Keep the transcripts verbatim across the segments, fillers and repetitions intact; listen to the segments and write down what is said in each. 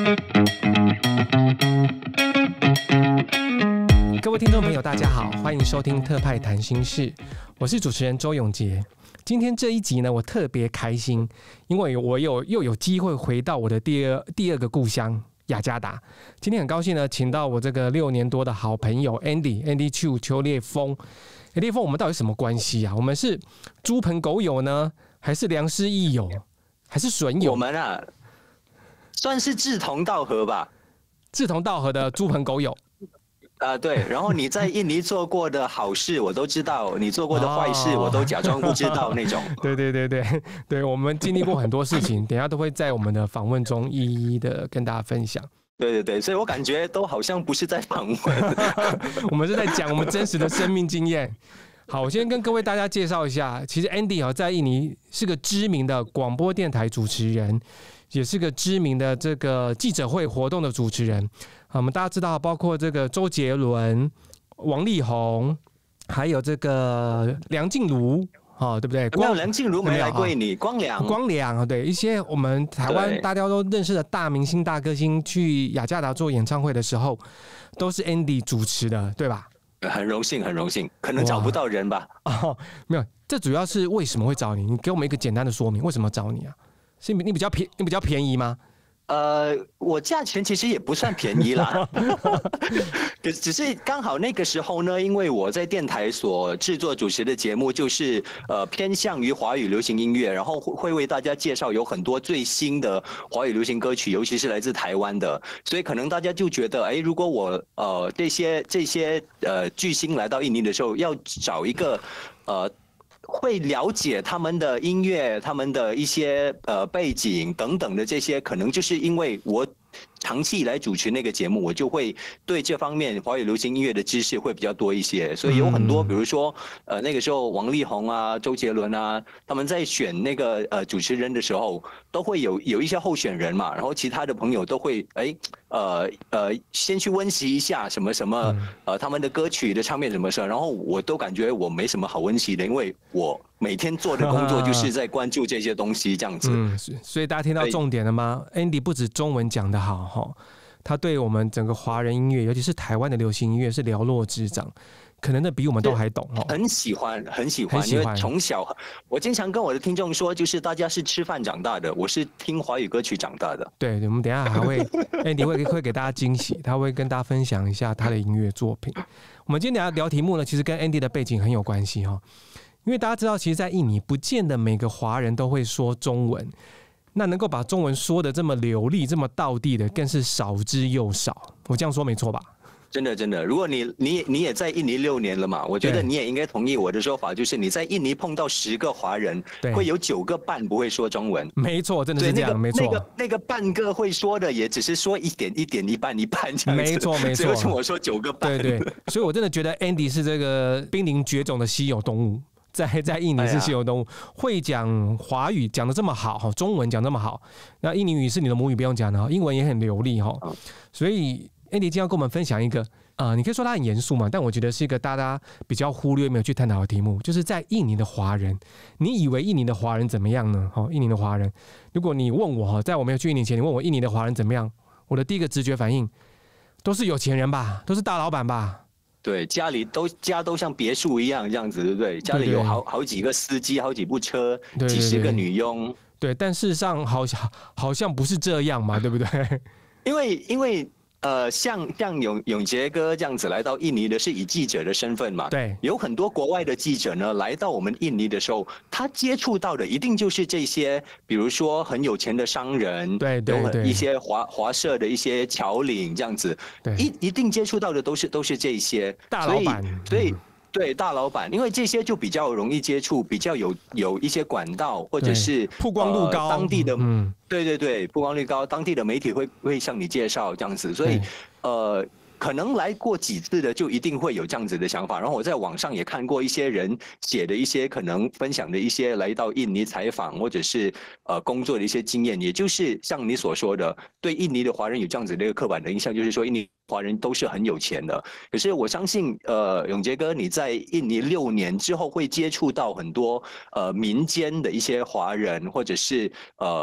各位听众朋友，大家好，欢迎收听特派谈心事，我是主持人周永杰。今天这一集呢，我特别开心，因为我有又有机会回到我的第二第二个故乡雅加达。今天很高兴呢，请到我这个六年多的好朋友 Andy Andy Chu 邱烈峰。烈峰，我们到底什么关系啊？我们是猪朋狗友呢，还是良师益友，还是损友？ 我们啊，算是志同道合吧。 志同道合的猪朋狗友。 啊、呃，对，然后你在印尼做过的好事我都知道，你做过的坏事我都假装不知道那种。 对对对对对，我们经历过很多事情，等一下都会在我们的访问中一一的跟大家分享。 对对对，所以我感觉都好像不是在访问， 我们是在讲我们真实的生命经验。好，我先跟各位大家介绍一下，其实 Andy 啊，在印尼是个知名的广播电台主持人，也是个知名的这个记者会活动的主持人。我们大家知道，包括这个周杰伦、王力宏，还有这个梁静茹，哦，对不对？ 光梁静茹没来过你，光良， 光良啊，对，一些我们台湾大家都认识的大明星、大歌星，去雅加达做演唱会的时候，都是 Andy 主持的，对吧？ 很荣幸，很荣幸，可能找不到人吧？ 哦，没有，这主要是为什么会找你？你给我们一个简单的说明，为什么找你啊？是你比较便，你比较便宜吗？ 呃，我价钱其实也不算便宜啦，只是刚好那个时候呢，因为我在电台所制作主持的节目就是呃偏向于华语流行音乐，然后会为大家介绍有很多最新的华语流行歌曲，尤其是来自台湾的，所以可能大家就觉得，哎，如果我呃这些这些呃巨星来到印尼的时候，要找一个呃。会了解他们的音乐、他们的一些呃背景等等的这些，可能就是因为我长期以来主持那个节目，我就会对这方面华语流行音乐的知识会比较多一些，所以有很多，比如说呃那个时候王力宏啊、周杰伦啊，他们在选那个呃主持人的时候，都会有有一些候选人嘛，然后其他的朋友都会哎呃呃先去温习一下什么什么呃他们的歌曲的唱片什么事，然后我都感觉我没什么好温习的，因为我每天做的工作就是在关注这些东西这样子。 嗯，所以大家听到重点了吗 ？Andy 不止中文讲得好哈，他对我们整个华人音乐，尤其是台湾的流行音乐是了若指掌，可能的比我们都还懂哦。 很喜欢，很喜欢，因为从小我经常跟我的听众说，就是大家是吃饭长大的，我是听华语歌曲长大的。 对，我们等一下还会 Andy 会会给大家惊喜，他会跟大家分享一下他的音乐作品。我们今天聊题目呢，其实跟 Andy 的背景很有关系哈。因为大家知道，其实，在印尼不见得每个华人都会说中文，那能够把中文说得这么流利、这么道地的，更是少之又少。我这样说没错吧？ 真的，真的。如果你你你也在印尼六年了嘛，我觉得你也应该同意我的说法，就是你在印尼碰到十个华人，会有九个半不会说中文。 没错，真的是这样， 那个、 没错。 那个那个半个会说的，也只是说一点一点、一半一半这样子。 没错，没错。 所以为什么我说九个半？ 对对。所以我真的觉得 Andy 是这个濒临绝种的稀有动物。在在印尼是稀有动物，哎、会讲华语讲得这么好，中文讲这么好，那印尼语是你的母语，不用讲的，英文也很流利哈。所以 Andy 今天要跟我们分享一个，呃，你可以说他很严肃嘛，但我觉得是一个大家比较忽略没有去探讨的题目，就是在印尼的华人，你以为印尼的华人怎么样呢？印尼的华人，如果你问我，在我没有去印尼前，你问我印尼的华人怎么样，我的第一个直觉反应都是有钱人吧，都是大老板吧。 对，家里都家都像别墅一样这样子，对不对？家里有好好几个司机，好几部车， 对对对几十个女佣。 对，但事实上好像好像不是这样嘛，对不对？ 因为因为呃，像像永永杰哥这样子来到印尼的是以记者的身份嘛， 对， 有很多国外的记者呢来到我们印尼的时候，他接触到的一定就是这些，比如说很有钱的商人， 对对对， 一些华华社的一些侨领这样子， 对， 一一定接触到的都是都是这些大老板， 所以。所以对大老板，因为这些就比较容易接触，比较有有一些管道，或者是曝光度高， 呃、当地的， 嗯， 对对对，曝光率高，当地的媒体会会向你介绍这样子，所以呃。可能来过几次的就一定会有这样子的想法，然后我在网上也看过一些人写的一些可能分享的一些来到印尼采访或者是呃工作的一些经验，也就是像你所说的，对印尼的华人有这样子的一个刻板的印象，就是说印尼华人都是很有钱的。可是我相信，呃，永杰哥你在印尼六年之后会接触到很多呃民间的一些华人，或者是呃。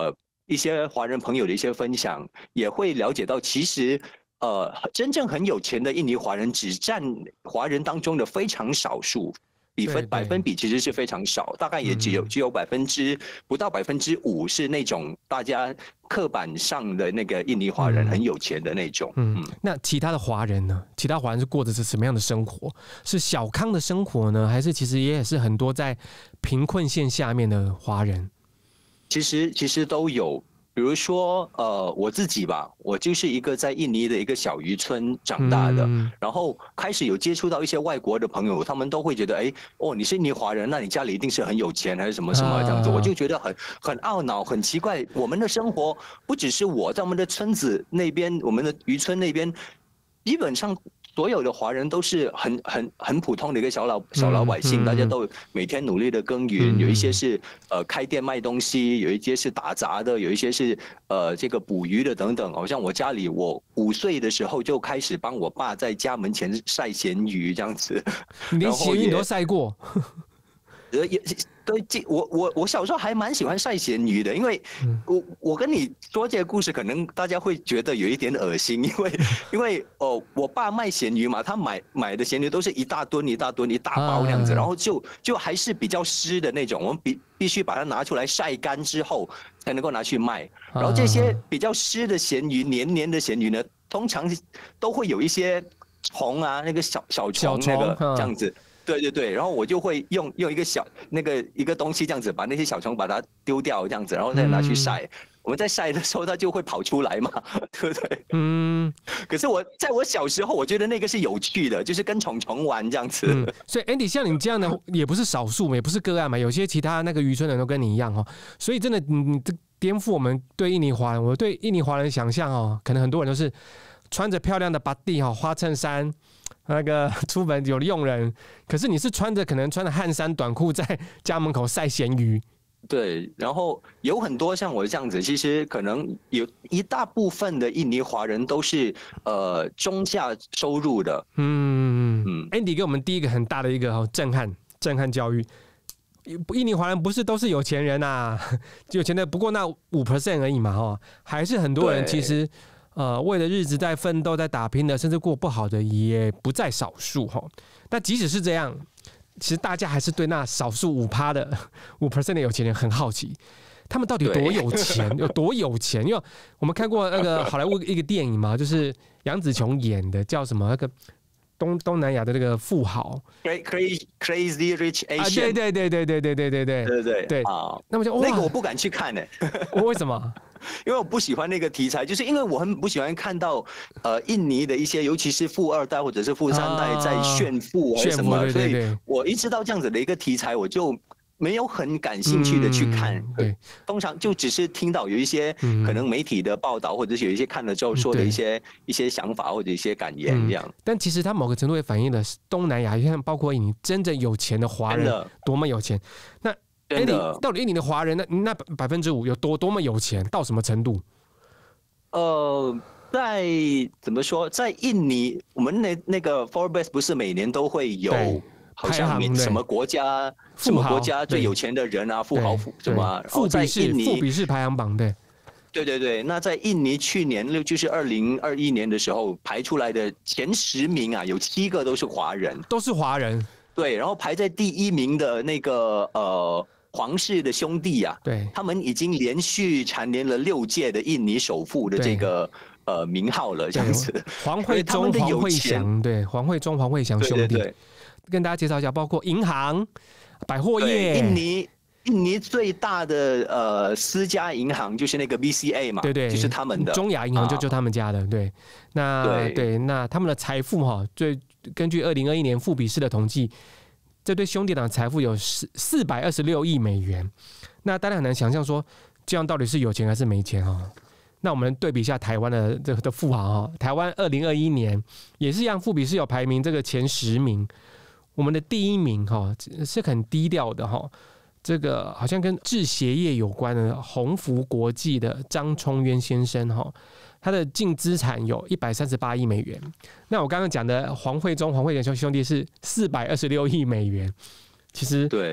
一些华人朋友的一些分享，也会了解到，其实呃，真正很有钱的印尼华人只占华人当中的非常少数。比分百分比其实是非常少，大概也只有只有百分之不到百分之五是那种大家刻板上的那个印尼华人很有钱的那种。 嗯，嗯那其他的华人呢？其他华人是过的是什么样的生活？是小康的生活呢，还是其实也是很多在贫困线下面的华人？ 其实其实都有。比如说，呃，我自己吧，我就是一个在印尼的一个小渔村长大的，嗯、然后开始有接触到一些外国的朋友，他们都会觉得，哎，哦，你是印尼华人，那你家里一定是很有钱，还是什么什么这样子，啊、我就觉得很很懊恼，很奇怪。我们的生活不只是我在我们的村子那边，我们的渔村那边，基本上。所有的华人都是很很很普通的一个小老小老百姓，嗯嗯、大家都每天努力的耕耘，嗯、有一些是呃开店卖东西，有一些是打杂的，有一些是呃这个捕鱼的等等。好像我家里，我五岁的时候就开始帮我爸在家门前晒咸鱼这样子。 你连咸鱼你都晒过？ 呃也。对，我我我小时候还蛮喜欢晒咸鱼的，因为我我跟你说这个故事，可能大家会觉得有一点恶心，因为因为哦，我爸卖咸鱼嘛，他买买的咸鱼都是一大吨一大吨一大包那样子，然后就就还是比较湿的那种，我们必必须把它拿出来晒干之后才能够拿去卖。然后这些比较湿的咸鱼，黏黏的咸鱼呢，通常都会有一些虫啊，那个小小虫那个这样子。对对对，然后我就会用用一个小那个一个东西这样子，把那些小虫把它丢掉这样子，然后再拿去晒。嗯、我们在晒的时候，它就会跑出来嘛，对不对？嗯。可是我在我小时候，我觉得那个是有趣的，就是跟虫虫玩这样子。 嗯、所以 Andy 像你这样的也不是少数，也不是个案嘛，有些其他那个渔村人都跟你一样哦。所以真的，你你这颠覆我们对印尼华人，我对印尼华人的想象哦，可能很多人都是穿着漂亮的巴蒂哈花衬衫。那个出门有佣人，可是你是穿着可能穿着汗衫短裤在家门口晒咸鱼。 对，然后有很多像我这样子，其实可能有一大部分的印尼华人都是呃中下收入的。嗯嗯 ，Andy 给我们第一个很大的一个震撼震撼教育，印尼华人不是都是有钱人啊，有钱的不过那五 percent 而已嘛，哦，还是很多人其实。呃，为了日子在奋斗、在打拼的，甚至过不好的也不在少数哈。但即使是这样，其实大家还是对那少数五趴的五 percent 的有钱人很好奇，他们到底有多有钱，有多有钱？因为我们看过那个好莱坞一个电影嘛，就是杨紫琼演的，叫什么那个东东南亚的那个富豪 ，Crazy Crazy Rich Asian，、啊、 对对对对对对对对对对对对对啊，那么就那个我不敢去看呢、 欸，为什么？ 因为我不喜欢那个题材，就是因为我很不喜欢看到呃印尼的一些，尤其是富二代或者是富三代在炫富还是什么， 啊、对对对， 所以我一知道这样子的一个题材，我就没有很感兴趣的去看。嗯、对，通常就只是听到有一些可能媒体的报道，嗯、或者是有一些看了之后说的一些一些想法或者一些感言这样。嗯、 但其实它某个程度也反映了东南亚，像包括印尼真正有钱的华人多么有钱。那哎，你到底印尼的华人那那百分之五有多多么有钱，到什么程度？ 呃，在怎么说，在印尼，我们那那个 Forbes 不是每年都会有，好像什么国家什么国家最有钱的人啊，富豪富什么？ 富比士富比士排行榜，对， 对对对。那在印尼去年就是二零二一年的时候排出来的前十名啊，有七个都是华人， 都是华人。 对，然后排在第一名的那个呃。皇室的兄弟啊， 对， 他们已经连续蝉联了六届的印尼首富的这个呃名号了，这样子。 黄慧忠、黄慧祥，对，黄慧忠、黄慧祥兄弟，对对对，跟大家介绍一下，包括银行、百货业， 印尼印尼最大的呃私家银行就是那个 B C A 嘛， 对对， 就是他们的中亚银行就就他们家的，对，那 对, 对，那他们的财富哈，最根据二零二一年富比士的统计。这对兄弟党财富有四百二十六亿美元，那大家很难想象说这样到底是有钱还是没钱哈。那我们对比一下台湾的这个的富豪哈，台湾二零二一年也是一样，富比士有排名这个前十名，我们的第一名哈是很低调的哈，这个好像跟制鞋业有关的鸿福国际的张冲渊先生哈。他的净资产有一百三十八亿美元，那我刚刚讲的黄慧忠、黄慧仁兄弟是四百二十六亿美元。其实， 对，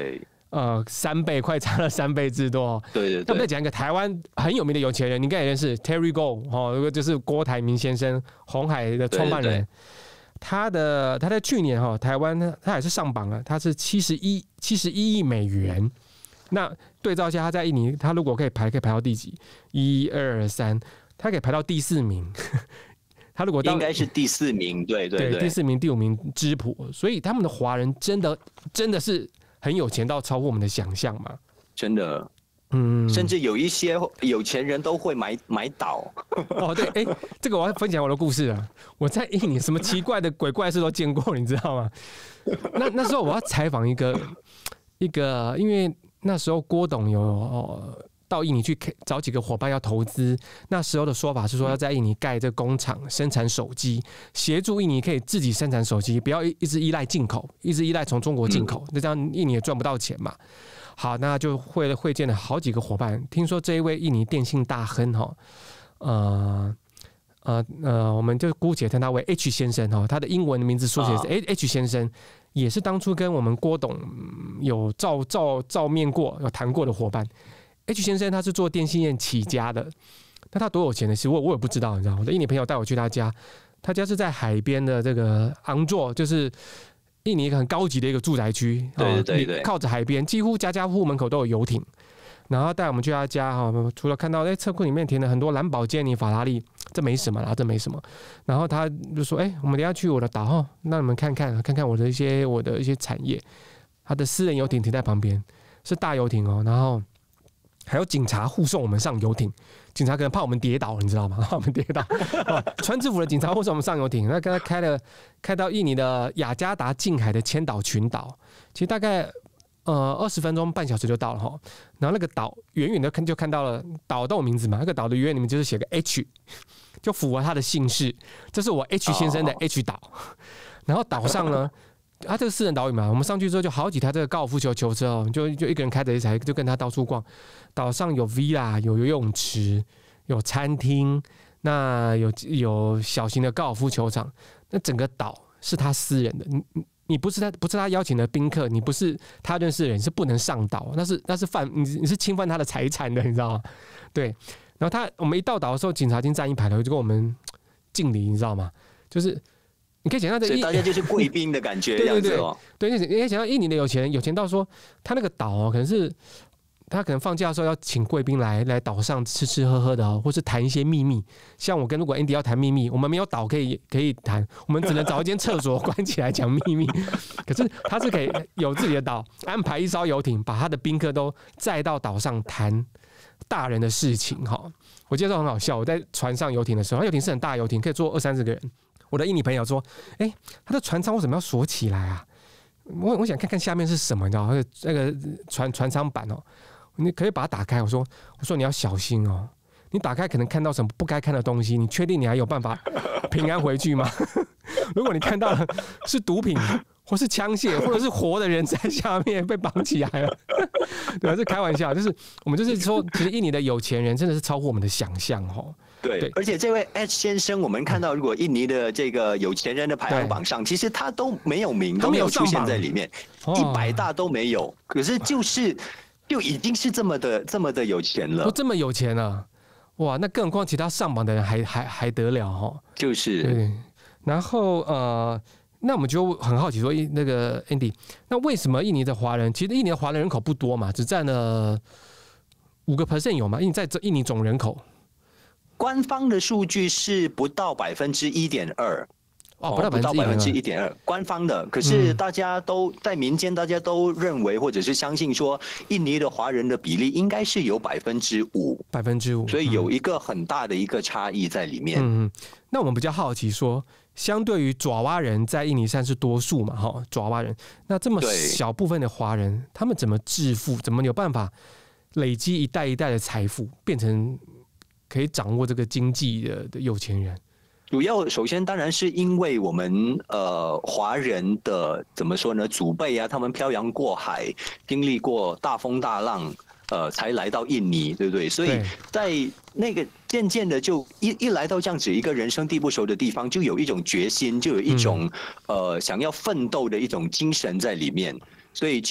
呃三倍，快差了三倍之多。 对对对。 那我们再讲一个台湾很有名的有钱人，你应该也认识 Terry Gou 哦，这个就是郭台铭先生，鸿海的创办人。对对对，他的他在去年哈，台湾他也是上榜了，他是七十一七十一亿美元。那对照一下，他在印尼，他如果可以排，可以排到第几？一二三，他可以排到第四名。他如果到应该是第四名，对对 对, 对，第四名、第五名之谱。所以他们的华人真的真的是很有钱到超乎我们的想象嘛？ 真的。 嗯， 甚至有一些有钱人都会买买岛。 哦，对，哎、欸，这个我要分享我的故事了。我在印尼什么奇怪的鬼怪事都见过，你知道吗？那那时候我要采访一个一个，因为那时候郭董有、哦、到印尼去找几个伙伴要投资。那时候的说法是说要在印尼盖这个工厂生产手机，协助印尼可以自己生产手机，不要一直依赖进口，一直依赖从中国进口，那、嗯、这样印尼也赚不到钱嘛。好，那就会会见了好几个伙伴。听说这一位印尼电信大亨哈，呃呃呃，我们就姑且称他为 H 先生哈，他的英文名字缩写是 H 先生，也是当初跟我们郭董有照照照面过、有谈过的伙伴。H 先生他是做电信业起家的，那他多有钱的？其实我我也不知道，你知道，我的印尼朋友带我去他家，他家是在海边的这个昂座，就是印尼一个很高级的一个住宅区， 对对对， 靠着海边，几乎家家户户门口都有游艇。然后带我们去他家哈，除了看到哎车库里面停了很多兰博基尼、法拉利，这没什么啦，这没什么。然后他就说：“哎，我们等一下去我的岛哈，那你们看看看看我的一些我的一些产业。”他的私人游艇停在旁边，是大游艇哦。然后还有警察护送我们上游艇，警察可能怕我们跌倒，你知道吗？怕我们跌倒，穿制服的警察护送我们上游艇。那跟他开了开到印尼的雅加达近海的千岛群岛，其实大概呃二十分钟半小时就到了哈。然后那个岛远远的看就看到了，岛都有名字嘛，那个岛的远远里面就是写个 H， 就符合他的姓氏，这是我 H 先生的 H 岛。然后岛上呢。他、啊、这个私人岛屿嘛，我们上去之后就好几台这个高尔夫球球车哦，就就一个人开着一台，就跟他到处逛。岛上有 villa， 有游泳池，有餐厅，那有有小型的高尔夫球场。那整个岛是他私人的，你你不是他不是他邀请的宾客，你不是他认识的人，是不能上岛，那是那是犯你你是侵犯他的财产的，你知道吗？对。然后他我们一到岛的时候，警察已经站一排了，就跟我们敬礼，你知道吗？就是。你可以想象， 所以大家就是贵宾的感觉，这样子哦。 对对对，你可以想象印尼的有钱人，有钱到说他那个岛哦，可能是他可能放假的时候要请贵宾来来岛上吃吃喝喝的哦，或是谈一些秘密。像我跟如果 Andy 要谈秘密，我们没有岛可以可以谈，我们只能找一间厕所关起来讲秘密。可是他是可以有自己的岛，安排一艘游艇，把他的宾客都载到岛上谈大人的事情哈。我记得很好笑，我在船上游艇的时候，游艇是很大的游艇，可以坐二三十个人。我的印尼朋友说：“哎、欸，他的船舱为什么要锁起来啊？我我想看看下面是什么，你知道吗？那个船船舱板哦，你可以把它打开。我说我说你要小心哦，你打开可能看到什么不该看的东西，你确定你还有办法平安回去吗？如果你看到的是毒品，或是枪械，或者是活的人在下面被绑起来了，对吧？是开玩笑，就是我们就是说，其实印尼的有钱人真的是超乎我们的想象哦。” 对，对，而且这位 H 先生，我们看到，如果印尼的这个有钱人的排行榜上，其实他都没有名，都没有出现在里面，一百大都没有。可是就是就已经是这么的这么的有钱了， 都这么有钱了，哇！那更何况其他上榜的人还还还得了哈？ 就是。 对，然后呃，那我们就很好奇说，那个 Andy， 那为什么印尼的华人，其实印尼的华人人口不多嘛，只占了五个 percent 有嘛？印尼在印尼总人口。 官方的数据是不到百分之一点二， 哦，不到百分之一点二，官方的。可是大家都在民间，大家都认为或者是相信说，印尼的华人的比例应该是有百分之五， 百分之五， 所以有一个很大的一个差异在里面。 嗯，那我们比较好奇说，相对于爪哇人在印尼算是多数嘛，哈，爪哇人，那这么小部分的华人，他们怎么致富，怎么有办法累积一代一代的财富，变成可以掌握这个经济 的, 的有钱人？ 主要首先当然是因为我们呃华人的怎么说呢，祖辈啊，他们漂洋过海，经历过大风大浪，呃，才来到印尼，对不对？所以在那个渐渐的就一一来到这样子一个人生地不熟的地方，就有一种决心，就有一种、嗯、呃想要奋斗的一种精神在里面，所以就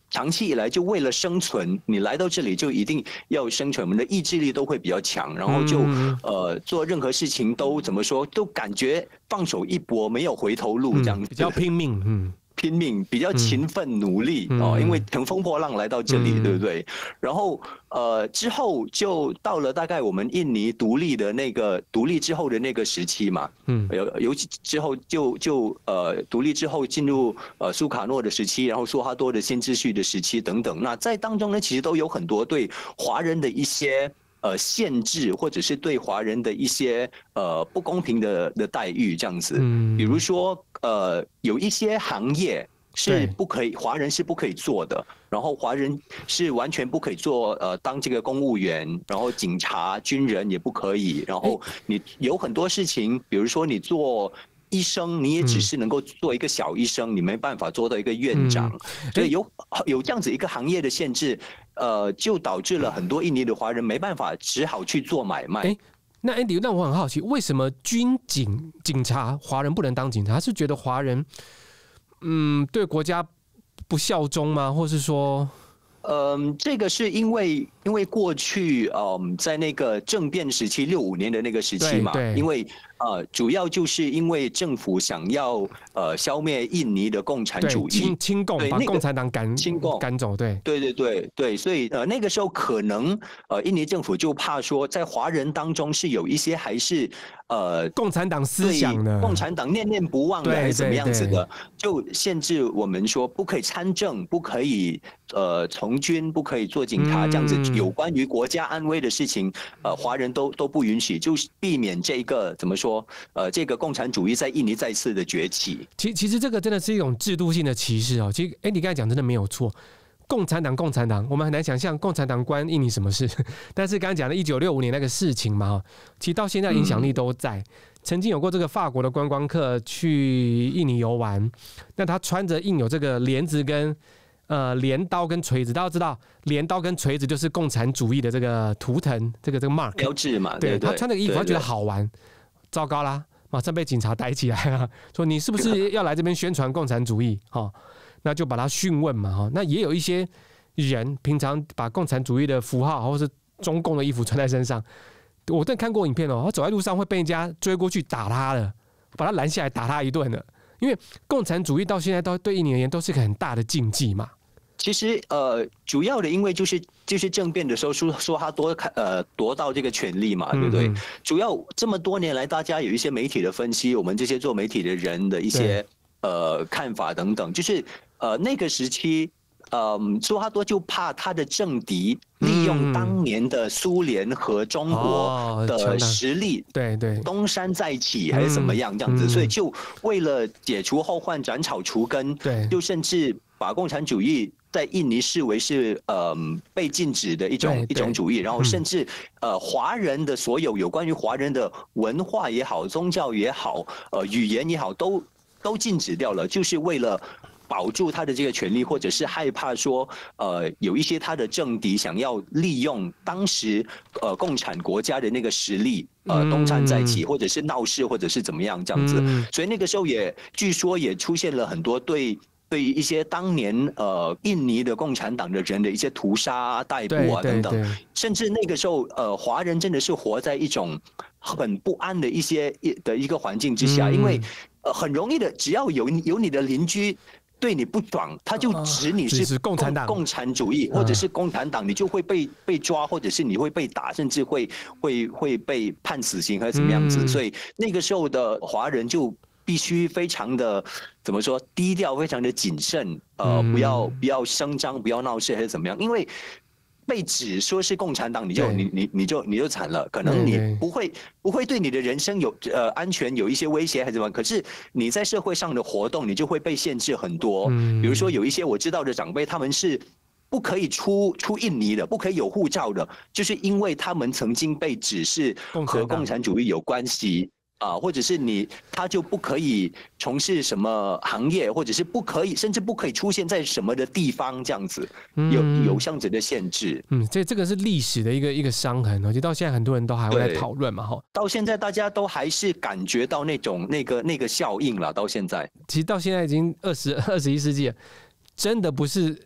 长期以来就为了生存，你来到这里就一定要生存，我们的意志力都会比较强，然后就、嗯、呃做任何事情都怎么说，都感觉放手一搏，没有回头路这样子， 嗯、比较拼命，嗯。 拼命，比较勤奋努力、嗯、哦，因为乘风破浪来到这里，嗯、对不对？然后呃之后就到了大概我们印尼独立的那个独立之后的那个时期嘛，嗯，尤尤其之后就就呃独立之后进入呃苏卡诺的时期，然后苏哈多的新秩序的时期等等。那在当中呢，其实都有很多对华人的一些呃限制，或者是对华人的一些呃不公平的的待遇这样子，嗯，比如说。呃，有一些行业是不可以，华人是不可以做的，然后华人是完全不可以做，呃，当这个公务员，然后警察、军人也不可以，然后你有很多事情，比如说你做医生，你也只是能够做一个小医生，嗯、你没办法做到一个院长，嗯、所以有有这样子一个行业的限制，呃，就导致了很多印尼的华人没办法，只好去做买卖。 那 Andy， 那我很好奇，为什么军警警察华人不能当警察？是觉得华人嗯对国家不效忠吗？或是说， 嗯，这个是因为因为过去嗯在那个政变时期六五年的那个时期嘛，因为呃主要就是因为政府想要呃消灭印尼的共产主义， 清清共，把共产党赶清共赶走，对对对对对，所以呃那个时候可能呃印尼政府就怕说在华人当中是有一些还是呃共产党思想的， 共产党念念不忘的，还是怎么样子的，就限制我们说不可以参政，不可以呃从军，不可以做警察，这样子有关于国家安危的事情，呃华人都都不允许，就是避免这个怎么说？呃，这个共产主义在印尼再次的崛起。 其其实这个真的是一种制度性的歧视哦。其实，哎，你刚才讲真的没有错。共产党，共产党，我们很难想象共产党关印尼什么事。但是刚刚讲的一九六五年那个事情嘛，其实到现在影响力都在。嗯、曾经有过这个法国的观光客去印尼游玩，那他穿着印有这个帘子跟呃镰刀跟锤子，大家知道镰刀跟锤子就是共产主义的这个图腾，这个这个 mark 标志嘛。 对， 对对他穿这个衣服，他觉得好玩。糟糕啦，马上被警察逮起来了，说你是不是要来这边宣传共产主义？哈，那就把他讯问嘛，哈。那也有一些人平常把共产主义的符号或是中共的衣服穿在身上，我真的看过影片哦，他走在路上会被人家追过去打他了，把他拦下来打他一顿了，因为共产主义到现在都对印尼而言都是个很大的禁忌嘛。 其实呃，主要的因为就是就是政变的时候说说他夺呃夺到这个权利嘛，对不对？嗯、主要这么多年来，大家有一些媒体的分析，我们这些做媒体的人的一些呃看法等等，就是呃那个时期，嗯，说哈多就怕他的政敌利用当年的苏联和中国的实力， 对对， 东山再起还是怎么样这样子，所以就为了解除后患，斩草除根，对，就甚至把共产主义在印尼视为是呃被禁止的一种一种主义，然后甚至呃华人的所有有关于华人的文化也好、宗教也好、呃语言也好，都都禁止掉了，就是为了保住他的这个权利，或者是害怕说呃有一些他的政敌想要利用当时呃共产国家的那个实力呃东山再起，或者是闹事，或者是怎么样这样子，所以那个时候也据说也出现了很多对。对于一些当年呃印尼的共产党的人的一些屠杀、逮捕啊等等，甚至那个时候呃华人真的是活在一种很不安的一些的一个环境之下，嗯、因为呃很容易的，只要有有你的邻居对你不爽，他就指你是共产党、 共产主义或者是共产党，你就会被被抓，或者是你会被打，甚至会会会被判死刑还是怎么样子。嗯、所以那个时候的华人就必须非常的怎么说低调，非常的谨慎，呃，不要不要声张，不要闹事还是怎么样？因为被指说是共产党，你就你你你就你就惨了，可能你不会不会对你的人生有呃安全有一些威胁还是怎么样？可是你在社会上的活动，你就会被限制很多。比如说有一些我知道的长辈，他们是不可以出出印尼的，不可以有护照的，就是因为他们曾经被指是和共产主义有关系。啊，或者是你，他就不可以从事什么行业，或者是不可以，甚至不可以出现在什么的地方，这样子，有有这样子的限制。 嗯，这这个是历史的一个一个伤痕，而且到现在很多人都还会来讨论嘛，哈。 到现在大家都还是感觉到那种那个那个效应了，到现在。 其实到现在已经二十二十一世纪了，真的不是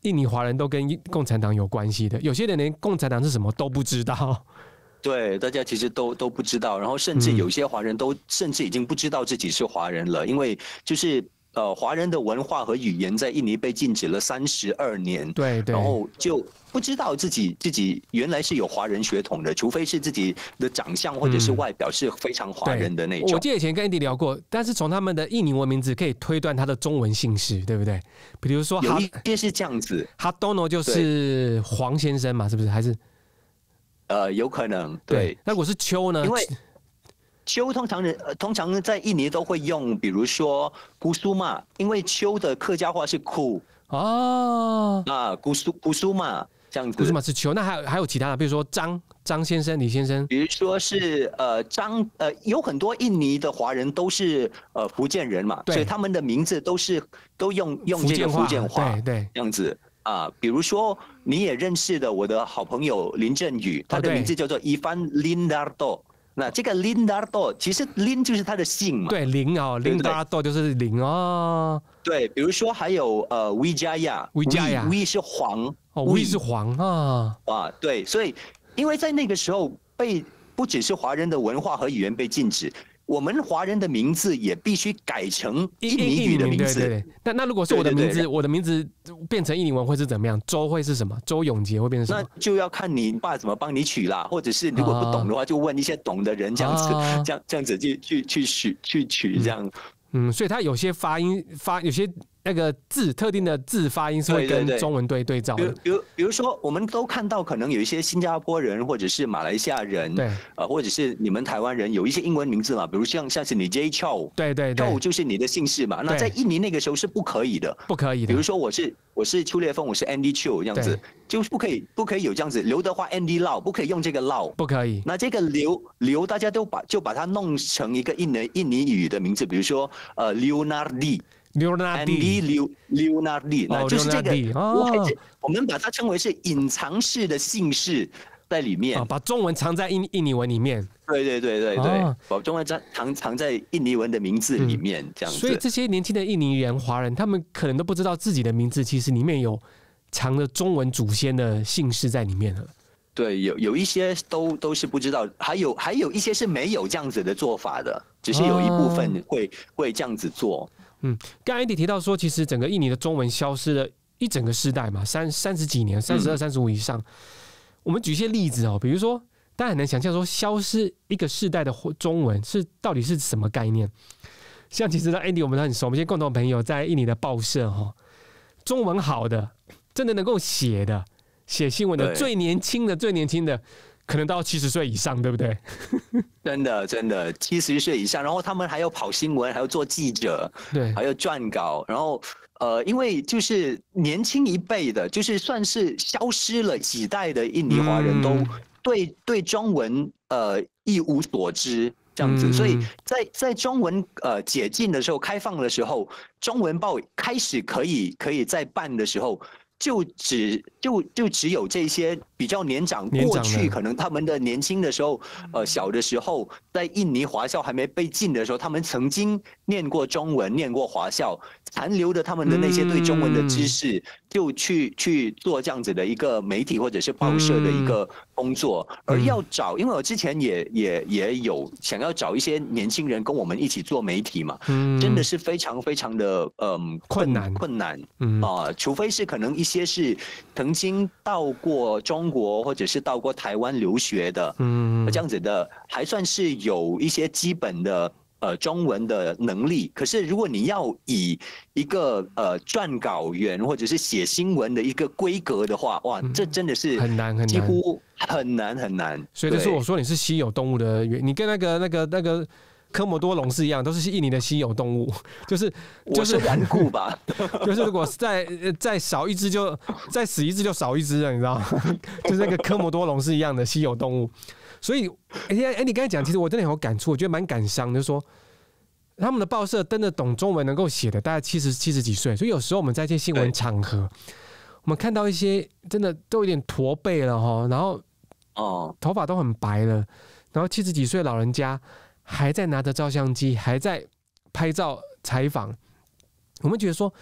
印尼华人都跟共产党有关系的，有些人连共产党是什么都不知道。 对，大家其实都都不知道，然后甚至有些华人都甚至已经不知道自己是华人了，因为就是呃华人的文化和语言在印尼被禁止了三十二年， 对对， 然后就不知道自己自己原来是有华人血统的，除非是自己的长相或者是外表是非常华人的那种。 我记得以前跟 Andy 聊过，但是从他们的印尼文名字可以推断他的中文姓氏，对不对？比如说有一些是这样子， 哈多诺就是黄先生嘛，是不是？还是呃有可能对。 对那如果是邱呢？ 因为邱通常人、呃、通常在印尼都会用，比如说古苏嘛，因为邱的客家话是库哦啊，古苏古苏嘛。这样子， 古苏马是邱，那还有还有其他的，比如说张张先生、李先生， 比如说是呃张呃，有很多印尼的华人都是呃福建人嘛，所以他们的名字都是都用用这个福建话， 对对， 这样子啊。比如说你也认识的我的好朋友林振宇，他的名字叫做伊凡林达多。那这个 Lindardo 其实 Lin 就是他的姓嘛， 对，林哦 ，Lindardo 就是林哦。 对，比如说还有呃 Wijaya，Wijaya， 是黄， 哦 ，V 是黄啊， 啊，对，所以因为在那个时候被不只是华人的文化和语言被禁止。我们华人的名字也必须改成印尼语的名字。 对对对。那那如果是我的名字，对对对我的名字变成印尼文会是怎么样？周会是什么？周永杰会变成什么？ 那就要看你爸怎么帮你取啦，或者是如果不懂的话，就问一些懂的人，这样子，啊、这样这样子去去去取去取这样。 嗯，所以它有些发音发有些那个字特定的字发音是会跟中文对对照的。 比如比如说，我们都看到可能有一些新加坡人或者是马来西亚人， 对， 呃，或者是你们台湾人有一些英文名字嘛，比如像像是你 J Chow， 对对对 ，Chow 就是你的姓氏嘛。那在印尼那个时候是不可以的， 不可以的。 比如说我是我是邱烈峰，我是 Andy Chiu 这样子，就是不可以不可以有这样子。刘德华 Andy Lau 不可以用这个 Lau， 不可以。 那这个刘刘大家都把就把它弄成一个印尼印尼语的名字，比如说呃 Leonardi。Leonardi， Leonardi， 那就是这个，我还是我们把它称为是隐藏式的姓氏在里面， 把中文藏在印印尼文里面。 对对对对对，把中文藏藏在印尼文的名字里面，这样子。 所以这些年轻的印尼人、华人，他们可能都不知道自己的名字其实里面有藏着中文祖先的姓氏在里面了。 对，有有一些都都是不知道，还有还有一些是没有这样子的做法的，只是有一部分会、哦、会这样子做。 嗯，刚才 Andy 提到说，其实整个印尼的中文消失了一整个世代嘛，三三十几年，三十二、三十五以上。嗯、我们举一些例子哦，比如说，大家很难想象说，消失一个世代的中文是到底是什么概念？像其实 Andy 我们很熟，我们一些共同朋友在印尼的报社哈、哦，中文好的，真的能够写的，写新闻的，最年轻的，最年轻的。可能到七十岁以上，对不对？ 真的，真的，七十岁以上，然后他们还要跑新闻，还要做记者， 对， 还要撰稿，然后呃，因为就是年轻一辈的，就是算是消失了几代的印尼华人都对、嗯、对中文呃一无所知，这样子，嗯、所以在在中文呃解禁的时候、开放的时候，中文报开始可以可以再办的时候。就只就就只有这些比较年长，过去可能他们的年轻的时候，呃，小的时候在印尼华校还没被禁的时候，他们曾经念过中文，念过华校，残留的他们的那些对中文的知识，嗯、就去去做这样子的一个媒体或者是报社的一个工作。嗯、而要找，因为我之前也也也有想要找一些年轻人跟我们一起做媒体嘛，嗯、真的是非常非常的嗯困难困难，嗯啊、呃，除非是可能一些。些是曾经到过中国或者是到过台湾留学的，嗯，这样子的还算是有一些基本的呃中文的能力。可是如果你要以一个呃撰稿员或者是写新闻的一个规格的话，哇，这真的是很难很难， 几乎很难很难。 所以这是我说你是稀有动物的原因，你跟那个那个那个。科摩多龙是一样，都是印尼的稀有动物，就是就是顽固吧， 就是如果再再少一只就再死一只就少一只了，你知道吗？就是那个科摩多龙是一样的稀有动物，所以哎哎、欸，你刚才讲，其实我真的很有感触，我觉得蛮感伤，就是说他们的报社登得懂中文能够写的，大概七十七十几岁，所以有时候我们在一些新闻场合，我们看到一些真的都有点驼背了哈，然后哦头发都很白了，然后七十几岁老人家。还在拿着照相机，还在拍照采访，我们觉得说，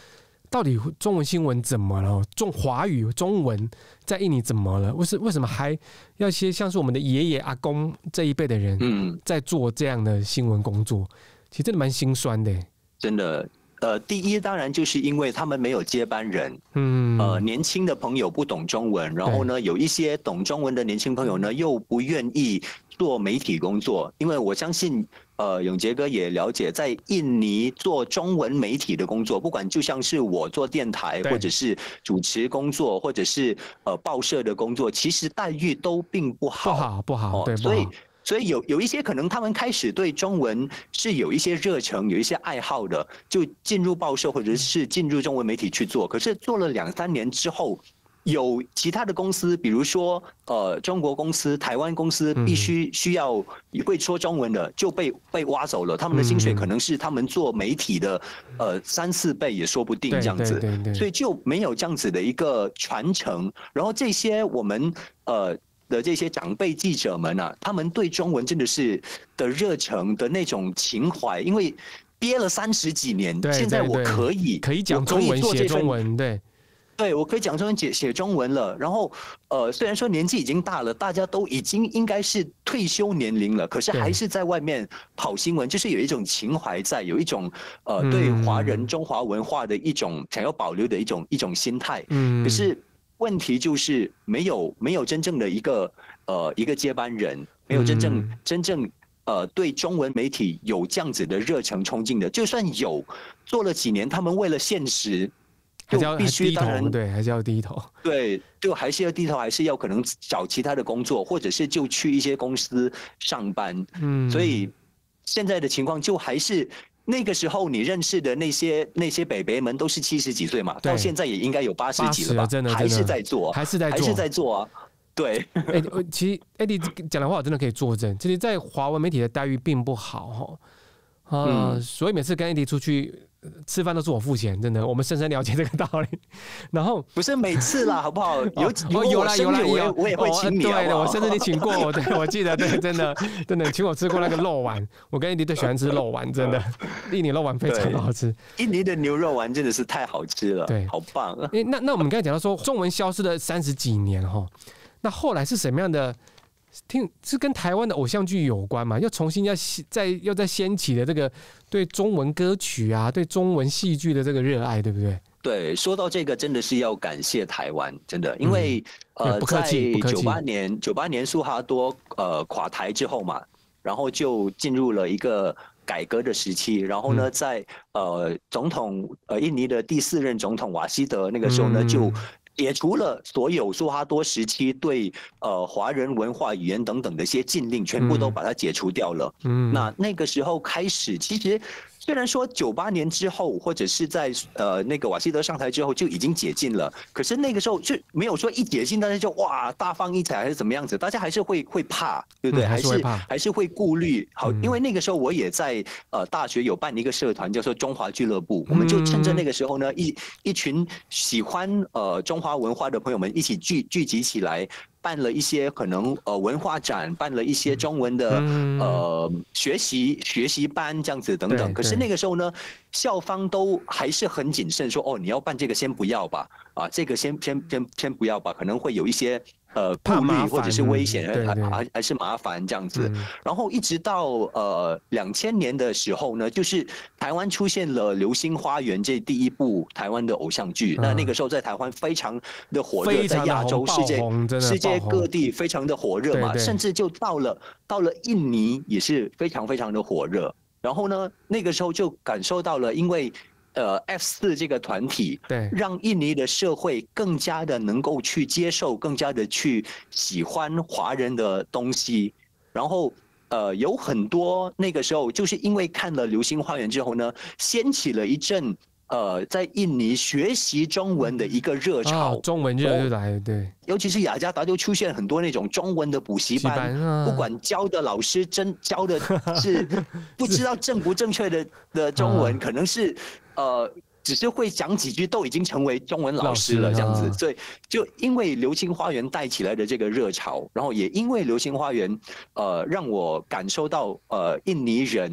到底中文新闻怎么了？中华语中文在印尼怎么了？为什为什么还要一些像是我们的爷爷阿公这一辈的人在做这样的新闻工作？其实真的蛮心酸的， 真的。呃，第一当然就是因为他们没有接班人，嗯，呃，年轻的朋友不懂中文，然后呢，有一些懂中文的年轻朋友呢又不愿意做媒体工作，因为我相信，呃，永杰哥也了解，在印尼做中文媒体的工作，不管就像是我做电台，或者是主持工作，或者是呃报社的工作，其实待遇都并不好， 不好，不好，对， 所以。所以有有一些可能他们开始对中文是有一些热忱、有一些爱好的，就进入报社或者是进入中文媒体去做。可是做了两三年之后，有其他的公司，比如说呃中国公司、台湾公司，必须需要会说中文的就被被挖走了。他们的薪水可能是他们做媒体的呃三四倍也说不定这样子，所以就没有这样子的一个传承。然后这些我们呃。的这些长辈记者们啊，他们对中文真的是的热忱的那种情怀，因为憋了三十几年，现在我可以可以讲中文、写中文，对， 对我可以讲中文、写写中文了。然后呃，虽然说年纪已经大了，大家都已经应该是退休年龄了，可是还是在外面跑新闻，就是有一种情怀在，有一种呃对华人、中华文化的一种想要保留的一种一种心态。嗯，可是。问题就是没有没有真正的一个呃一个接班人，没有真正、嗯、真正呃对中文媒体有这样子的热忱冲劲的，就算有做了几年，他们为了现实，就必须当然对，还是要低头， 对，就还是要低头，还是要可能找其他的工作，或者是就去一些公司上班。嗯，所以现在的情况就还是。那个时候你认识的那些那些北北们都是七十几岁嘛，到现在也应该有八十几了吧？ 真的还是在做， 还是在做， 还是在做啊。对， 哎、欸，其实 Eddie 讲的话我真的可以作证，其实，在华文媒体的待遇并不好哈。呃、嗯，所以每次跟 Eddie 出去吃饭都是我付钱，真的，我们深深了解这个道理。然后不是每次啦，好不好？有哦，有啦有啦有， 我也会请你好不好。 对的，我甚至你请过我，对，我记得，对，真的真的请我吃过那个肉丸，我跟 Eddie 都喜欢吃肉丸，真的，印尼肉丸非常好吃。 印尼的牛肉丸真的是太好吃了，对，好棒啊！ 欸、那那我们刚才讲到说，中文消失了三十几年哈，那后来是什么样的？听是跟台湾的偶像剧有关嘛？又重新要再要再掀起的这个对中文歌曲啊，对中文戏剧的这个热爱，对不对？ 对，说到这个，真的是要感谢台湾，真的，因为、嗯、呃，在九八年九八年苏哈多呃垮台之后嘛，然后就进入了一个改革的时期，然后呢，嗯、在呃总统呃印尼的第四任总统瓦希德那个时候呢，嗯、就。解除了所有苏哈多时期对呃华人文化语言等等的一些禁令，全部都把它解除掉了。嗯，那那个时候开始，其实虽然说九八年之后，或者是在呃那个瓦希德上台之后就已经解禁了，可是那个时候就没有说一解禁大家就哇大放异彩还是怎么样子，大家还是会会怕，对不对？嗯、还是还是会顾虑。好，因为那个时候我也在呃大学有办一个社团叫做中华俱乐部，我们就趁着那个时候呢，一一群喜欢呃中华文化的朋友们一起聚聚集起来。办了一些可能呃文化展，办了一些中文的、嗯、呃学习学习班这样子等等。可是那个时候呢，校方都还是很谨慎，说哦你要办这个先不要吧，啊这个先先先先不要吧，可能会有一些呃顾虑或者是危险，还还是麻烦这样子。嗯、然后一直到呃两千年的时候呢，就是台湾出现了《流星花园》这第一部台湾的偶像剧，嗯、那那个时候在台湾非常的火热，在亚洲世界世界各地非常的火热嘛，甚至就到了到了印尼也是非常非常的火热。然后呢，那个时候就感受到了，因为呃 F 四这个团体，对，让印尼的社会更加的能够去接受，更加的去喜欢华人的东西。然后呃有很多那个时候就是因为看了《流星花园》之后呢，掀起了一阵。呃，在印尼学习中文的一个热潮， 哦、中文热就来，对， 尤其是雅加达就出现很多那种中文的补习班，班啊、不管教的老师真教的是不知道正不正确的的中文，可能是呃只是会讲几句，都已经成为中文老师了这样子。啊、所以就因为《流星花园》带起来的这个热潮，然后也因为《流星花园》呃让我感受到呃印尼人。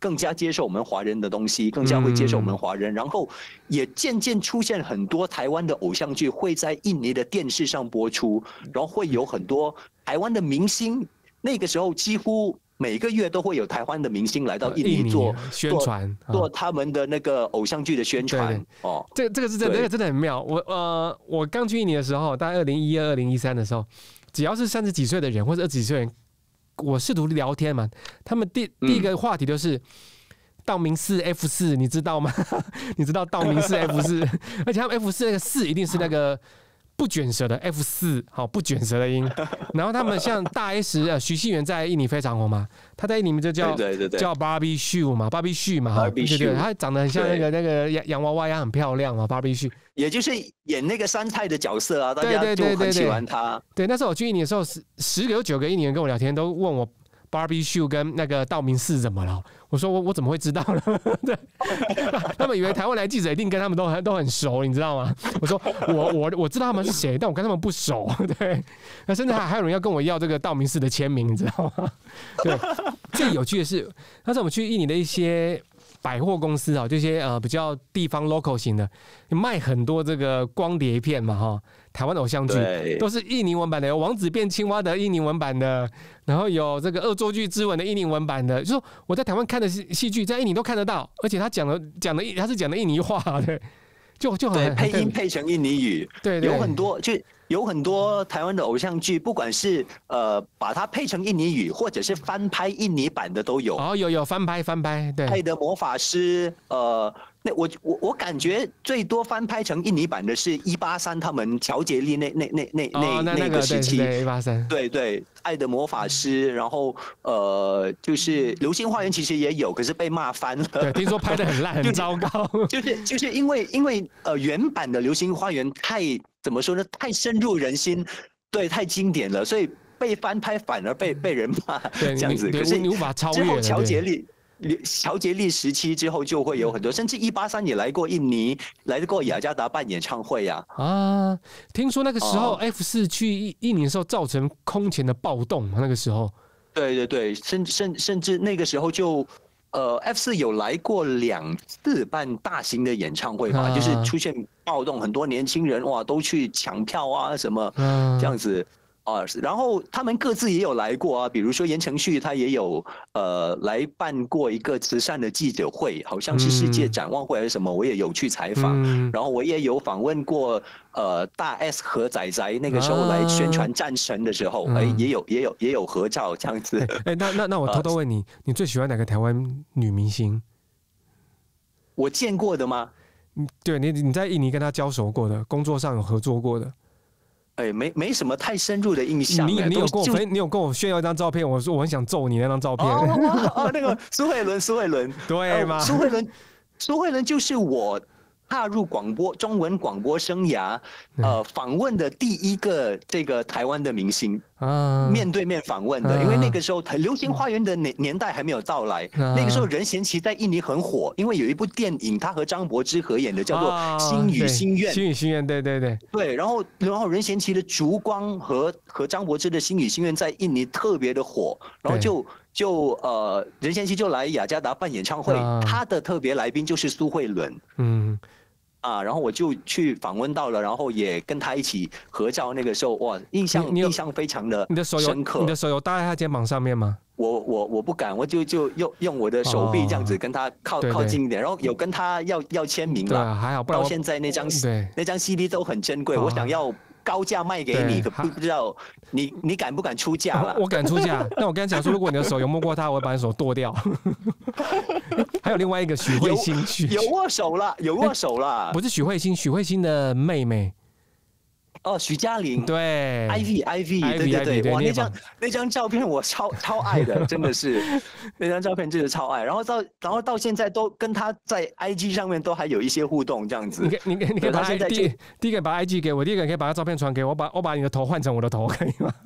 更加接受我们华人的东西，更加会接受我们华人，嗯、然后也渐渐出现很多台湾的偶像剧会在印尼的电视上播出，然后会有很多台湾的明星，那个时候几乎每个月都会有台湾的明星来到印尼做宣传， 做他们的那个偶像剧的宣传。对对哦， 这个这个是真的，这个真的很妙。我呃，我刚去印尼的时候，大概二零一二、二零一三的时候，只要是三十几岁的人或者二十几岁的人，我试图聊天嘛，他们第第一个话题就是道明寺 F 四，你知道吗？你知道道明寺 F 四，而且他们 F 四那个四一定是那个不卷舌的 F 四，好不卷舌的音。然后他们像大 S 呃徐熙媛在印尼非常红嘛，他在印尼就叫对对对叫 Barbie 嘛 ，Barbie 旭嘛，对对，他长得很像那个那个洋娃娃一样，很漂亮嘛 ，Barbie 旭。 也就是演那个山菜的角色啊，大家就很喜欢他。 对，那时候我去印尼的时候，十十个有九个印尼人跟我聊天，都问我 Barbie 跟那个道明寺怎么了？我说我我怎么会知道呢？对，他们以为台湾来记者一定跟他们都很都很熟，你知道吗？我说我我我知道他们是谁，但我跟他们不熟。对，那甚至还还有人要跟我要这个道明寺的签名，你知道吗？对，最有趣的是，那时候我们去印尼的一些百货公司啊，这些呃比较地方 local 型的，卖很多这个光碟片嘛哈，台湾偶像剧都是印尼文版的，有王子变青蛙的印尼文版的，然后有这个恶作剧之吻的印尼文版的，就是说我在台湾看的戏剧，在印尼都看得到，而且他讲的讲的他是讲的印尼话，对，就就很配音配成印尼语， 对，对有很多就。有很多台湾的偶像剧，不管是呃把它配成印尼语，或者是翻拍印尼版的都有。 哦，有有翻拍翻拍，对。 爱的魔法师，呃，那我我我感觉最多翻拍成印尼版的是一八三他们乔杰利那那那那那那那个时期， 一八三， 对对，爱的魔法师，然后呃就是流星花园其实也有，可是被骂翻了。 对，听说拍得很烂，很糟糕。 就是就是因为因为呃原版的流星花园太。怎么说呢？太深入人心，对，太经典了，所以被翻拍反而被被人骂这样子。可是你无法超越。 之后乔杰利乔杰利时期之后就会有很多，甚至一八三也来过印尼，来过雅加达办演唱会呀、 啊。啊，听说那个时候 F 四去印尼的时候造成空前的暴动，那个时候。 对对对，甚甚甚至那个时候就。呃 ，F 四有来过两次办大型的演唱会吧，啊、就是出现暴动，很多年轻人哇都去抢票啊什么这样子啊。然后他们各自也有来过啊，比如说言承旭他也有呃来办过一个慈善的记者会，好像是世界展望会还是什么，我也有去采访。嗯、然后我也有访问过呃大 S 和仔仔那个时候来宣传战神的时候，哎、啊，也有也有也有合照这样子。 哎，那那那我偷偷问你，呃、你最喜欢哪个台湾女明星？ 我见过的吗？ 对你你在印尼跟她交手过的，工作上有合作过的。 哎，没没什么太深入的印象。 你你有跟我分，你有跟我炫耀一张照片，我说我很想揍你那张照片。 哦哦，那个苏慧伦，苏慧伦， 对吗？ 苏慧伦，苏慧伦就是我踏入广播中文广播生涯，呃，访问的第一个这个台湾的明星啊，面对面访问的，因为那个时候《流星花园》的年年代还没有到来，那个时候任贤齐在印尼很火，因为有一部电影他和张柏芝合演的，叫做《心与心愿》。 心与心愿，对对对对，然后然后任贤齐的《烛光》和和张柏芝的《心与心愿》在印尼特别的火，然后就就呃任贤齐就来雅加达办演唱会，他的特别来宾就是苏慧伦。嗯。啊，然后我就去访问到了，然后也跟他一起合照。那个时候，哇，印象印象非常的深刻。 你的手有搭在他肩膀上面吗？ 我我我不敢，我就就用用我的手臂这样子跟他靠、哦、靠近一点，然后有跟他要要签名了。 对，还好，不然到现在那张那张 C D 都很珍贵，哦、我想要高价卖给你，可不知道你你敢不敢出价了？ 我敢出价。那我跟他讲说，如果你的手有摸过他，我会把你手剁掉。还有另外一个许慧欣， 有握手了，有握手了。 不是许慧欣，许慧欣的妹妹。 哦，徐佳玲， 对 ，Ivy Ivy， 对对对，哇，那张那张照片我超超爱的，真的是那张照片真的超爱。然后到然后到现在都跟他在 I G 上面都还有一些互动这样子。 你你你可以把他第第一个把 I G 给我，第一个可以把他照片传给我，把我把你的头换成我的头，可以吗？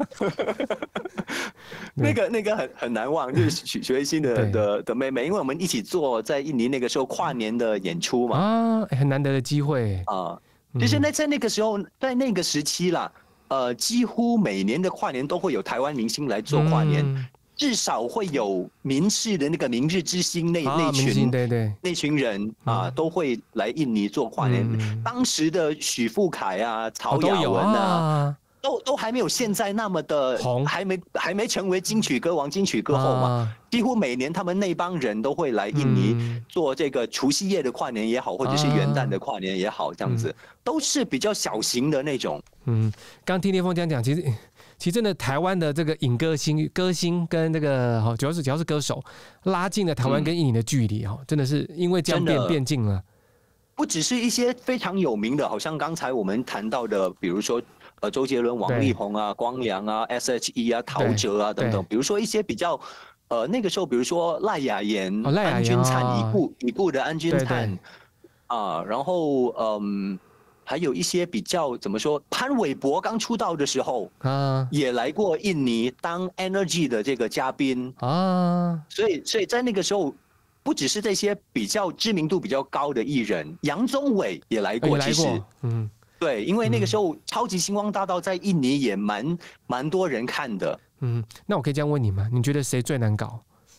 那个那个很很难忘，就是许许慧欣的的的妹妹，因为我们一起做在印尼那个时候跨年的演出嘛， 啊，很难得的机会啊。就是那在那个时候，在那个时期啦，呃，几乎每年的跨年都会有台湾明星来做跨年，嗯、 至少会有明视的那个明日之星那、啊、那群对对那群人啊、嗯，都会来印尼做跨年。嗯、当时的许富凯啊、曹雅文啊，哦、都, 啊都都还没有现在那么的红，还没还没成为金曲歌王、金曲歌后嘛。啊、几乎每年他们那帮人都会来印尼做这个除夕夜的跨年也好，或者是元旦的跨年也好，这样子、嗯、都是比较小型的那种。 嗯，刚听烈峰这样讲，其实。其实真的，台湾的这个影歌星、歌星跟这个哈，主要是主要是歌手，拉近了台湾跟印尼的距离哈、嗯，真的是因为这样变变近了。 不只是一些非常有名的，好像刚才我们谈到的，比如说呃周杰伦、王力宏啊、光良啊、S H E 啊、陶喆啊等等，比如说一些比较呃那个时候，比如说赖雅妍、哦、安钧璨、已故已故的安钧璨啊，然后嗯。还有一些比较怎么说，潘玮柏刚出道的时候啊，也来过印尼当 Energy 的这个嘉宾啊，所以所以在那个时候，不只是这些比较知名度比较高的艺人，杨宗纬也来过，其实嗯，对，因为那个时候、嗯、超级星光大道在印尼也蛮蛮多人看的。 嗯，那我可以这样问你吗？你觉得谁最难搞？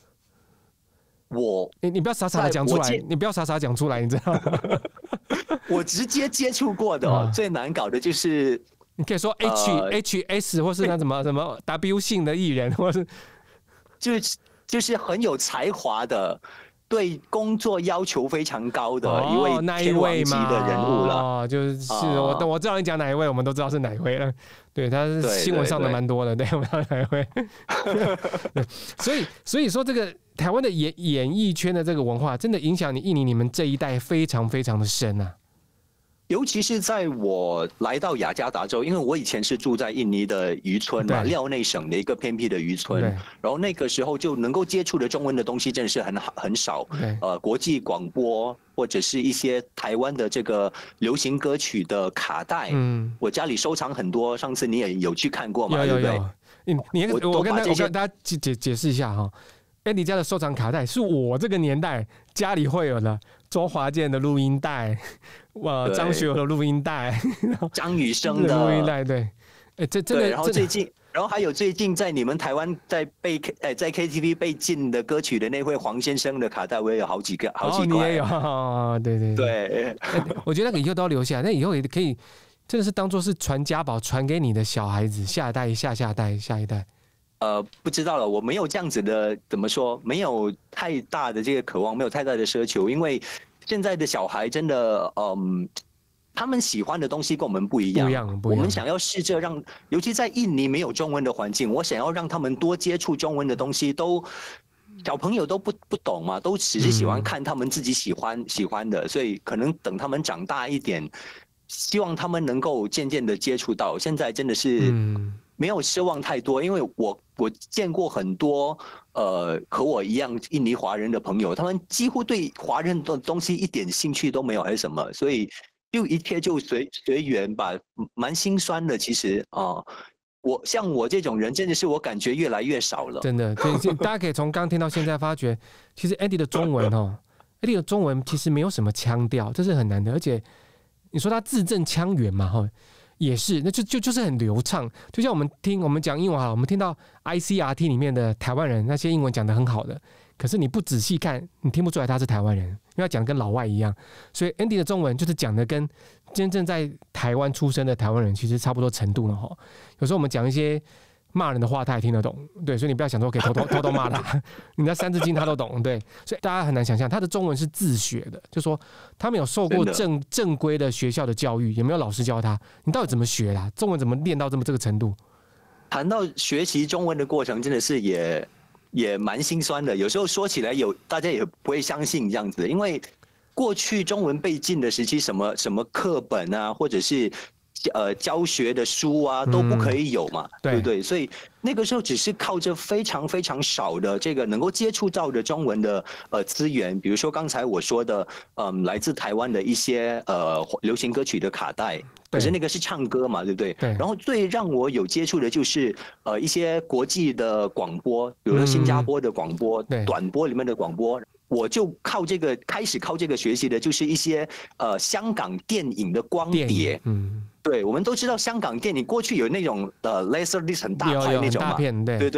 我， 你你不要傻傻的讲出来，你不要傻傻讲出来，你知道吗？ 我直接接触过的、哦嗯、最难搞的就是， 你可以说 H、呃、H S 或是那什么什么 W 姓的艺人，或是就是就是很有才华的，对工作要求非常高的一位天王级的人物了。 哦，就是是、哦、我我知道你讲哪一位，我们都知道是哪一位了。对，他是新闻上的蛮多的，对，我们知道哪一位。所以所以说这个。台湾的演演艺圈的这个文化，真的影响你印尼你们这一代非常非常的深啊。 尤其是在我来到雅加达州，因为我以前是住在印尼的渔村嘛，廖内省的一个偏僻的渔村，然后那个时候就能够接触的中文的东西真的是很很少。呃，国际广播或者是一些台湾的这个流行歌曲的卡带，嗯，我家里收藏很多。上次你也有去看过嘛？ 有有有。 对不对？ 你你我我跟大我跟大家解解解释一下哈。Andy 家的收藏卡带是我这个年代家里会有的，周华健的录音带，哇，张学友的录音带， 张雨生的录音带，对，哎、欸，这真的。 然后最近，然后还有最近在你们台湾在被哎在 K T V 被禁的歌曲的那位黄先生的卡带，我也有好几个，好几块。 哦，你也有，哦、对对对。对欸、我觉得那个以后都要留下来，那以后也可以，真的是当做是传家宝，传给你的小孩子，下一代、下下代、下一代。 呃，不知道了，我没有这样子的，怎么说？没有太大的这个渴望，没有太大的奢求，因为现在的小孩真的，嗯，他们喜欢的东西跟我们不一样。 不一样，不一样。 我们想要试着让，尤其在印尼没有中文的环境，我想要让他们多接触中文的东西，都小朋友都不不懂嘛，都只是喜欢看他们自己喜欢、嗯、喜欢的，所以可能等他们长大一点，希望他们能够渐渐的接触到。现在真的是，嗯。没有奢望太多，因为我我见过很多呃和我一样印尼华人的朋友，他们几乎对华人的东西一点兴趣都没有，还是什么，所以就一切就随随缘吧，蛮心酸的。其实啊、呃，我像我这种人，真的是我感觉越来越少了。 真的，大家可以从刚听到现在发觉，其实 Andy 的中文哦 ，Andy 的中文其实没有什么腔调，这是很难的，而且你说他字正腔圆嘛，哈。也是，那就就就是很流畅，就像我们听我们讲英文好，我们听到 I C R T 里面的台湾人那些英文讲得很好的，可是你不仔细看，你听不出来他是台湾人，因为他讲得跟老外一样。所以 Andy 的中文就是讲的跟真正在台湾出生的台湾人其实差不多程度了哈。有时候我们讲一些骂人的话，他也听得懂，对，所以你不要想说可以偷偷偷偷骂他，你那三字经他都懂，对，所以大家很难想象他的中文是自学的，就说他没有受过正正规的学校的教育，也没有老师教他，你到底怎么学啦？中文怎么练到这么这个程度？ 谈到学习中文的过程，真的是也也蛮心酸的，有时候说起来有大家也不会相信这样子，因为过去中文被禁的时期，什么什么课本啊，或者是呃，教学的书啊都不可以有嘛，嗯、对不对？所以那个时候只是靠着非常非常少的这个能够接触到的中文的呃资源，比如说刚才我说的，嗯，来自台湾的一些呃流行歌曲的卡带，可是那个是唱歌嘛，对不对？对。然后最让我有接触的就是呃一些国际的广播，比如说新加坡的广播、嗯、短波里面的广播。我就靠这个开始靠这个学习的，就是一些呃香港电影的光碟。嗯，对，我们都知道香港电影过去有那种呃 laser disc 很大块那种嘛，对对。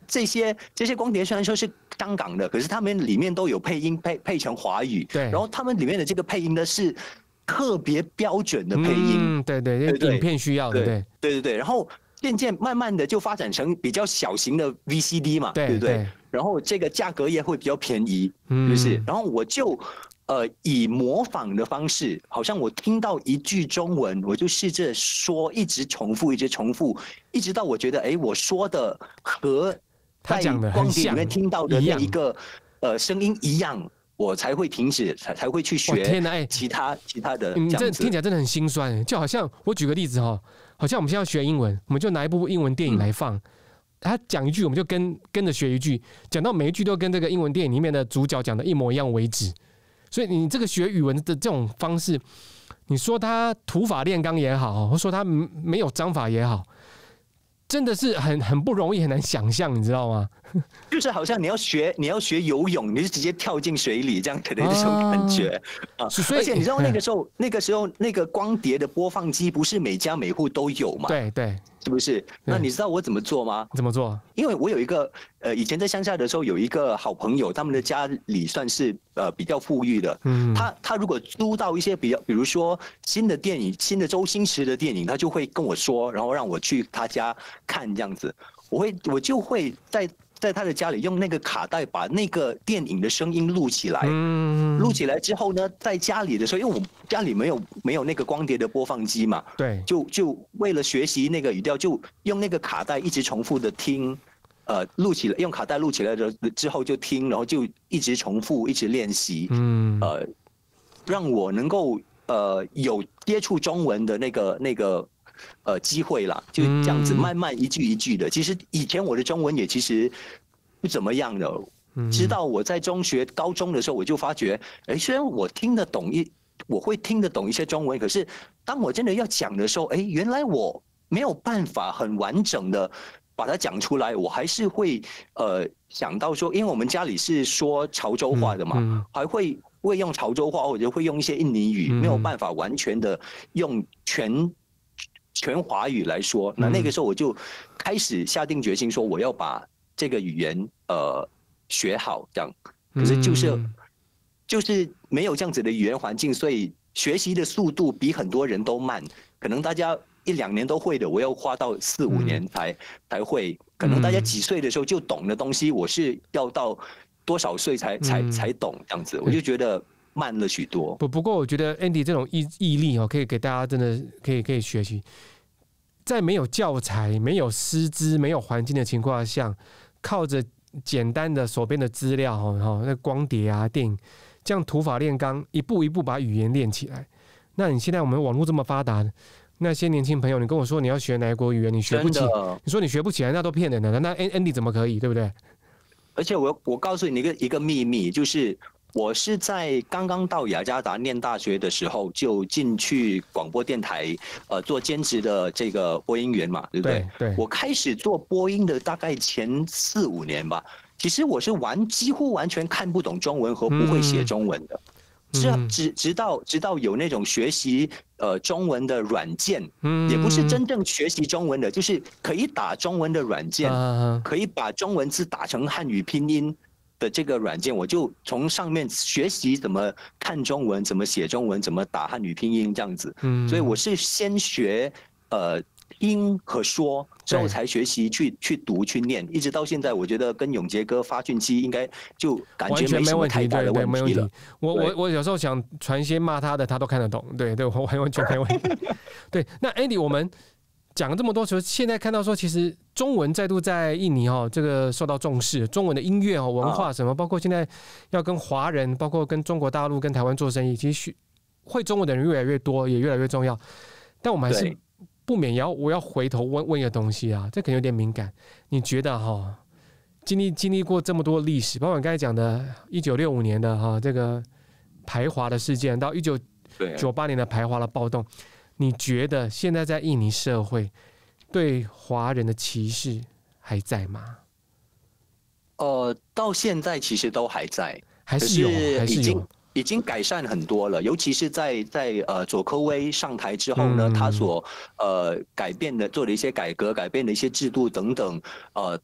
这些这些光碟虽然说是香港的，可是他们里面都有配音配配成华语， 对， 然后他们里面的这个配音呢是特别标准的配音， 嗯，对对，因为影片需要的，对对对对，然后渐渐慢慢的就发展成比较小型的 V C D 嘛，对不对？然后这个价格也会比较便宜，是不是？然后我就呃以模仿的方式，好像我听到一句中文，我就试着说，一直重复，一直重复，一直到我觉得，哎，我说的和在光碟里面听到的那一个呃声音一样。我才会停止，才才会去学其他其他的。 你这听起来真的很心酸，就好像我举个例子哈，好像我们现在要学英文，我们就拿一部英文电影来放，他讲一句，我们就跟跟着学一句，讲到每一句都跟这个英文电影里面的主角讲的一模一样为止。所以你这个学语文的这种方式，你说他土法炼钢也好，或说他没有章法也好。真的是很很不容易，很难想象，你知道吗？ 就是好像你要学你要学游泳，你就直接跳进水里这样的那种感觉啊！而且你知道那个时候，那个时候那个光碟的播放机不是每家每户都有嘛？ 对对， 是不是？那你知道我怎么做吗？ 怎么做？ 因为我有一个呃，以前在乡下的时候有一个好朋友，他们的家里算是呃比较富裕的。嗯，他他如果租到一些比较，比如说新的电影、新的周星驰的电影，他就会跟我说，然后让我去他家看这样子。我会我就会在在他的家里用那个卡带把那个电影的声音录起来。嗯，录起来之后呢，在家里的时候，因为我家里没有没有那个光碟的播放机嘛， 对， 就就为了学习那个语调，就用那个卡带一直重复的听。呃，录起来，用卡带录起来的之后就听，然后就一直重复，一直练习，嗯，呃，让我能够呃有接触中文的那个那个呃机会啦，就这样子慢慢一句一句的。其实以前我的中文也其实不怎么样的，直到我在中学、高中的时候，我就发觉，哎，虽然我听得懂一，我会听得懂一些中文，可是当我真的要讲的时候，哎，原来我没有办法很完整的。把它讲出来，我还是会呃想到说，因为我们家里是说潮州话的嘛，嗯、还会会用潮州话，或者会用一些印尼语，嗯、没有办法完全的用全全华语来说。那那个时候我就开始下定决心说，我要把这个语言呃学好，这样。可是就是、嗯、就是没有这样子的语言环境，所以学习的速度比很多人都慢，可能大家。一两年都会的，我要花到四五年才、嗯、才会。可能大家几岁的时候就懂的东西，我是要到多少岁才才、嗯、才懂这样子，我就觉得慢了许多。 不不过我觉得 Andy 这种毅毅力哦，可以给大家真的可以可以学习，在没有教材、没有师资、没有环境的情况下，靠着简单的手边的资料哦，那光碟啊、电影，这样土法炼钢，一步一步把语言练起来。那你现在我们网络这么发达。那些年轻朋友，你跟我说你要学哪国语言，你学不起，你说你学不起来，那都骗人的。那 Andy 怎么可以，对不对？ 而且我我告诉你一个一个秘密，就是我是在刚刚到雅加达念大学的时候，就进去广播电台呃做兼职的这个播音员嘛，对不对？ 对。对我开始做播音的大概前四五年吧，其实我是完几乎完全看不懂中文和不会写中文的。嗯直直直到直到有那种学习呃中文的软件，嗯，也不是真正学习中文的，就是可以打中文的软件，嗯、可以把中文字打成汉语拼音的这个软件，我就从上面学习怎么看中文，怎么写中文，怎么打汉语拼音这样子。嗯，所以我是先学呃听和说，之后才学习去去读去念，一直到现在，我觉得跟永杰哥发讯息应该就感觉没什么太大的问题了。 我我我有时候想传些骂他的，他都看得懂，对对，我完全没问题。对，那 Andy， 我们讲了这么多，说现在看到说，其实中文再度在印尼哦，这个受到重视，中文的音乐哦、文化什么，包括现在要跟华人，包括跟中国大陆、跟台湾做生意，其实会中文的人越来越多，也越来越重要。但我们还是。不免要我要回头问问一个东西啊，这可能有点敏感。你觉得哈，经历经历过这么多历史，包括你刚才讲的一九六五年的哈这个排华的事件，到一九九八年的排华的暴动，你觉得现在在印尼社会对华人的歧视还在吗？ 呃，到现在其实都还在， 还是有，还是有。 已经改善很多了，尤其是在在呃佐科威上台之后呢，嗯、他所呃改变的做的一些改革、改变的一些制度等等，呃，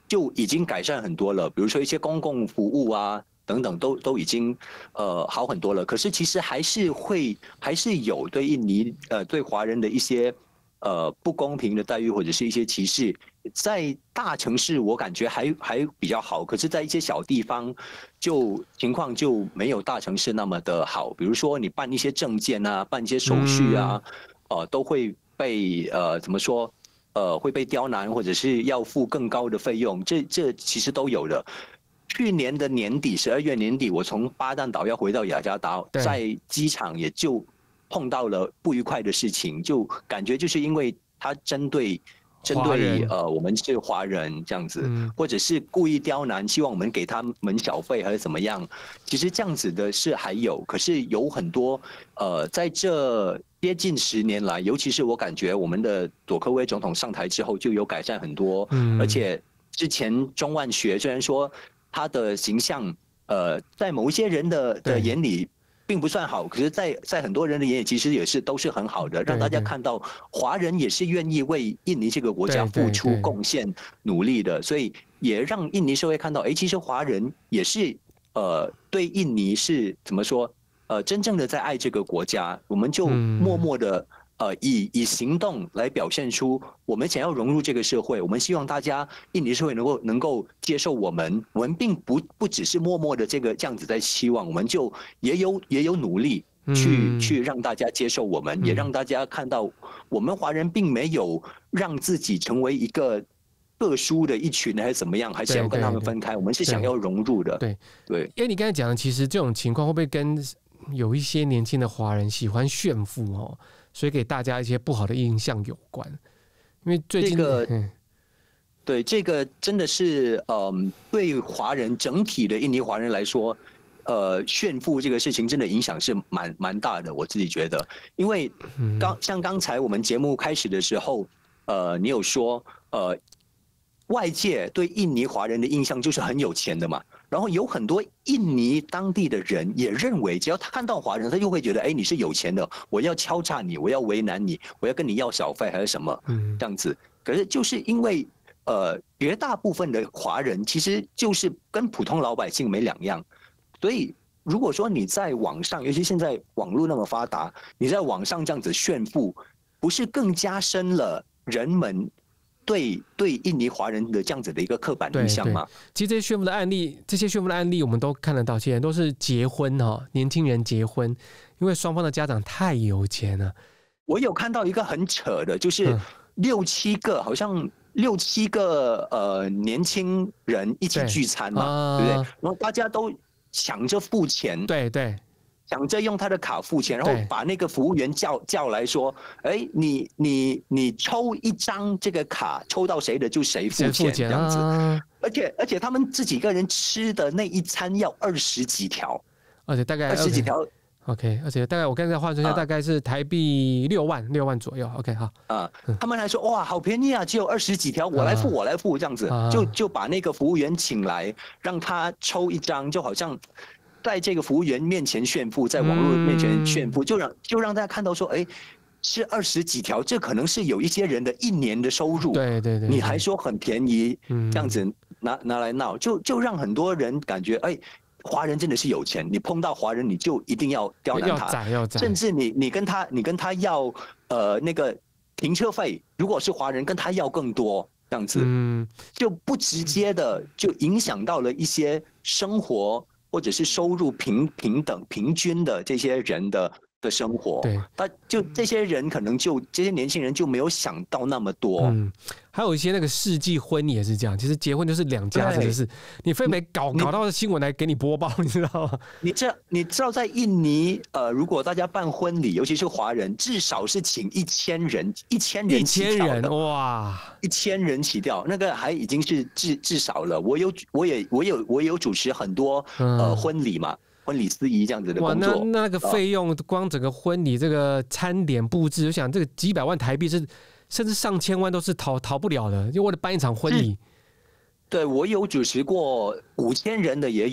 就已经改善很多了，比如说一些公共服务啊等等都都已经呃好很多了。可是其实还是会还是有对印尼呃对华人的一些呃不公平的待遇或者是一些歧视。在大城市我感觉还还比较好，可是在一些小地方就情况就没有大城市那么的好。比如说你办一些证件啊，办一些手续啊，呃都会被呃怎么说？呃，会被刁难，或者是要付更高的费用，这这其实都有的。去年的年底，十二月年底，我从巴淡岛要回到雅加达，在机场也就碰到了不愉快的事情，就感觉就是因为他针对针对呃我们是华人这样子，嗯、或者是故意刁难，希望我们给他们小费还是怎么样。其实这样子的是还有，可是有很多呃在这。接近十年来，尤其是我感觉我们的佐科威总统上台之后就有改善很多，嗯，而且之前钟万学虽然说他的形象，呃，在某一些人的的眼里并不算好，可是在，在在很多人的眼里其实也是都是很好的，让大家看到华人也是愿意为印尼这个国家付出贡献、努力的，所以也让印尼社会看到，哎，其实华人也是呃对印尼是怎么说？呃，真正的在爱这个国家，我们就默默的呃以以行动来表现出我们想要融入这个社会，我们希望大家印尼社会能够能够接受我们，我们并不不只是默默的这个这样子在期望，我们就也有也有努力去去让大家接受我们，也让大家看到我们华人并没有让自己成为一个特殊的一群还是怎么样，还是要跟他们分开，我们是想要融入的。 对对， 因为你刚才讲的，其实这种情况会不会跟有一些年轻的华人喜欢炫富哦，所以给大家一些不好的印象有关。因为最近这个，对这个真的是，嗯，对华人整体的印尼华人来说，呃，炫富这个事情真的影响是蛮蛮大的。我自己觉得，因为刚像刚才我们节目开始的时候，呃，你有说，呃，外界对印尼华人的印象就是很有钱的嘛。然后有很多印尼当地的人也认为，只要他看到华人，他就会觉得，哎，你是有钱的，我要敲诈你，我要为难你，我要跟你要小费还是什么，这样子。可是就是因为，呃，绝大部分的华人其实就是跟普通老百姓没两样，所以如果说你在网上，尤其现在网络那么发达，你在网上这样子炫富，不是更加深了人们对对印尼华人的这样子的一个刻板印象吗？ 其实这些炫富的案例，这些炫富的案例我们都看得到，现在都是结婚哈，年轻人结婚，因为双方的家长太有钱了。 我有看到一个很扯的，就是六七个，好像六七个呃年轻人一起聚餐嘛， 对,、呃、对不对？然后大家都抢着付钱， 对对。 想着用他的卡付钱，然后把那个服务员叫叫来说：“哎，你你你抽一张这个卡，抽到谁的就谁付钱，这样子。啊”而且而且他们自己个人吃的那一餐要二十几条， 而且大概二十几条。 OK， 而且大概我刚才换算一下，大概是台币六万六万左右。OK， 好。 啊，他们还说哇，好便宜啊，只有二十几条，我来付，我来付，这样子，啊、就就把那个服务员请来，让他抽一张，就好像。在这个服务员面前炫富，在网络面前炫富，就让就让大家看到说，哎，是二十几条，这可能是有一些人的一年的收入。 对对对， 你还说很便宜，这样子拿拿来闹，就就让很多人感觉，哎，华人真的是有钱，你碰到华人你就一定要刁难他，甚至你你跟他你跟他要呃那个停车费，如果是华人跟他要更多。这样子，嗯，就不直接的就影响到了一些生活。或者是收入平平等平均的这些人的的生活， 对， 但就这些人可能就这些年轻人就没有想到那么多。 嗯，还有一些那个世纪婚也是这样，其实结婚就是两家子的事，你非得搞搞到新闻来给你播报，你知道吗？ 你知道你知道在印尼，呃，如果大家办婚礼，尤其是华人，至少是请一千人，一千人起跳的，一千人哇，一千人起跳，那个还已经是至至少了。我有我也我有我有主持很多、嗯、呃婚礼嘛。婚礼司仪这样子的工作， 哇，那那个费用，光整个婚礼这个餐点布置，我想这个几百万台币是，甚至上千万都是逃逃不了的，就为了办一场婚礼。 对，我有主持过五千人的也有，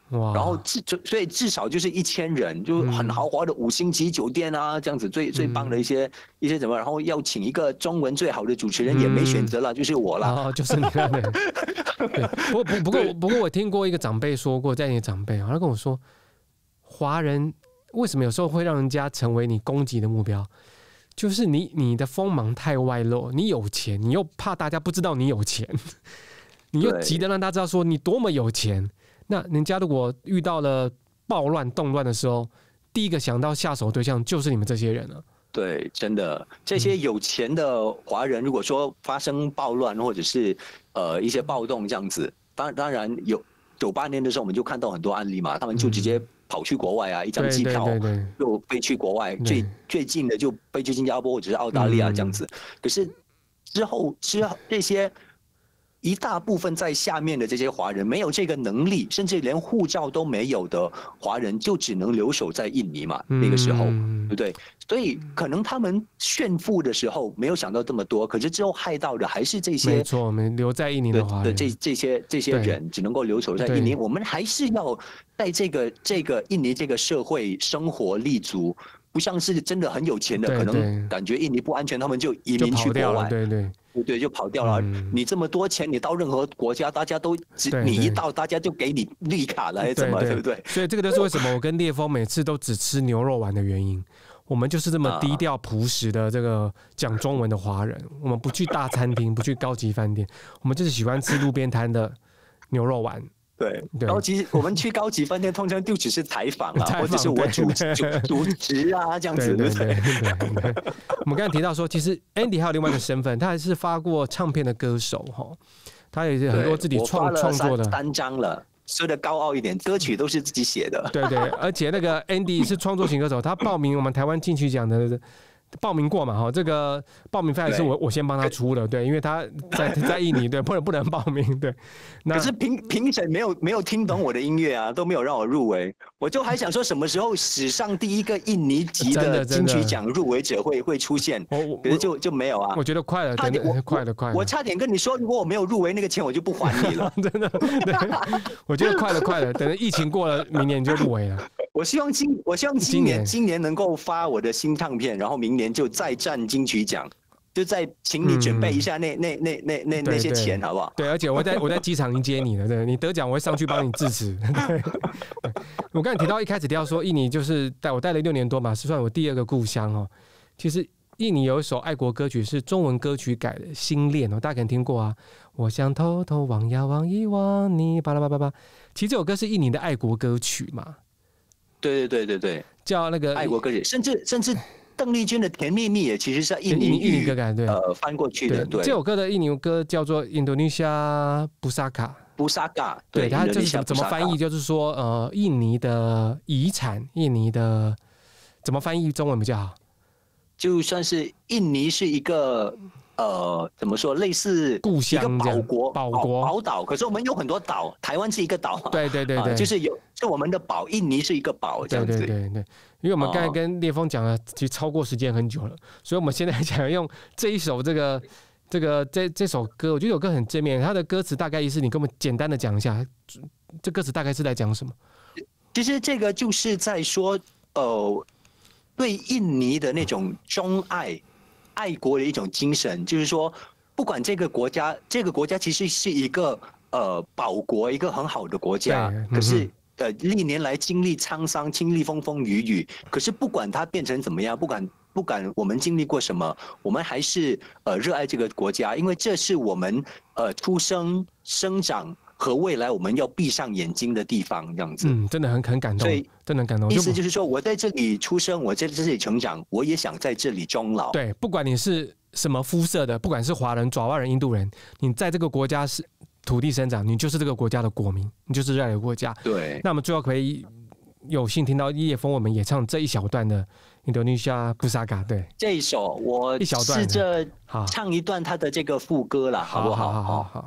然后至所以至少就是一千人，就很豪华的五星级酒店啊，这样子最最棒的一些、嗯、一些什么，然后要请一个中文最好的主持人、嗯、也没选择了，就是我了。 哦，就是你了。对，不过不不过不过我听过一个长辈说过，在你的长辈，他跟我说，华人为什么有时候会让人家成为你攻击的目标？就是你你的锋芒太外露，你有钱，你又怕大家不知道你有钱，你又急得让大家知道说你多么有钱。那人家如果遇到了暴乱动乱的时候，第一个想到下手对象就是你们这些人了。 对，真的，这些有钱的华人，如果说发生暴乱或者是呃一些暴动这样子，当当然有九八年的时候我们就看到很多案例嘛，他们就直接跑去国外啊，一张机票就飞去国外，最最近的就飞去新加坡或者是澳大利亚这样子。可是之后之后这些。一大部分在下面的这些华人没有这个能力，甚至连护照都没有的华人，就只能留守在印尼嘛。那个时候，对不对？所以可能他们炫富的时候没有想到这么多，可是之后害到的还是这些。 没错，没留在印尼的华人， 这这些这些人只能够留守在印尼。我们还是要在这个这个印尼这个社会生活立足。不像是真的很有钱的，可能感觉印尼不安全，他们就移民去国外， 对对对，就跑掉了。嗯、你这么多钱，你到任何国家，大家都你一到，大家就给你绿卡了，还怎么，对不对？ 所以这个就是为什么我跟烈风每次都只吃牛肉丸的原因。我们就是这么低调朴实的这个讲中文的华人，我们不去大餐厅，不去高级饭店，我们就是喜欢吃路边摊的牛肉丸。 对，高级我们去高级饭店，通常就只是采访啊，或者是我主主持啊这样子，对不对？ 我们刚才提到说，其实 Andy 还有另外一个身份，他还是发过唱片的歌手哈，他也是很多自己创创作的三张了。说的高傲一点，歌曲都是自己写的。 对对，而且那个 Andy 是创作型歌手，他报名我们台湾金曲奖的。报名过嘛？哈，这个报名费还是我我先帮他出的，对，因为他在在印尼，对，不能不能报名，对。 可是评评审没有没有听懂我的音乐啊，都没有让我入围，我就还想说什么时候史上第一个印尼籍的金曲奖入围者会会出现，可是就就没有啊。 我觉得快了，真的快了快了。 我差点跟你说，如果我没有入围，那个钱我就不还你了， 真的。对，我觉得快了快了，等疫情过了，明年就入围了。 我希望今我希望今年今年能够发我的新唱片，然后明年就再战金曲奖，就再请你准备一下那、嗯、那那那那那些钱，好不好？ 对，而且我在我在机场迎接你了，对，你得奖我会上去帮你致辞。我刚才提到一开始提到说印尼就是带我带了六年多嘛，是算我第二个故乡哦。其实印尼有一首爱国歌曲是中文歌曲改的《心恋》哦，大家可能听过啊。我想偷偷望呀望一望你，巴拉巴拉巴拉。其实这首歌是印尼的爱国歌曲嘛。 对对对对对， 叫那个爱国歌曲，甚至甚至邓丽君的《甜蜜蜜》也其实是印尼印尼歌改，对， 呃，翻过去的。对， 这首歌的印尼歌叫做《印度尼西亚布萨卡》。 布萨卡， 对，它就是怎么翻译？就是说，呃，印尼的遗产，印尼的怎么翻译中文比较好？ 就算是印尼是一个。呃，怎么说？类似故乡一个宝国、 宝国、 宝岛。可是我们有很多岛，台湾是一个岛。 对对对对， 呃、就是有是我们的宝，印尼是一个宝，这样子。 对对对对，因为我们刚才跟烈风讲了，其实超过时间很久了，所以我们现在想用这一首这个这个这这首歌，我觉得有歌很正面，它的歌词大概意思，你跟我们简单的讲一下，这歌词大概是在讲什么？ 其实这个就是在说，呃，对印尼的那种钟爱。爱国的一种精神，就是说，不管这个国家，这个国家其实是一个呃宝国，一个很好的国家，嗯、可是呃历年来经历沧桑，经历风风雨雨，可是不管它变成怎么样，不管不管我们经历过什么，我们还是呃热爱这个国家，因为这是我们呃出生、生长和未来我们要闭上眼睛的地方，这样子。 嗯，真的很很感动，所以真的很感动。 意思就是说，我在这里出生，我在这里成长，我也想在这里终老。 对，不管你是什么肤色的，不管是华人、爪哇人、印度人，你在这个国家是土地生长，你就是这个国家的国民，你就是热爱的国家。 对。 那我们最后可以有幸听到叶枫我们也唱这一小段的印度尼西亚布萨卡。对， 这一首我试着唱一段他的这个副歌啦，好不好？ 好好好。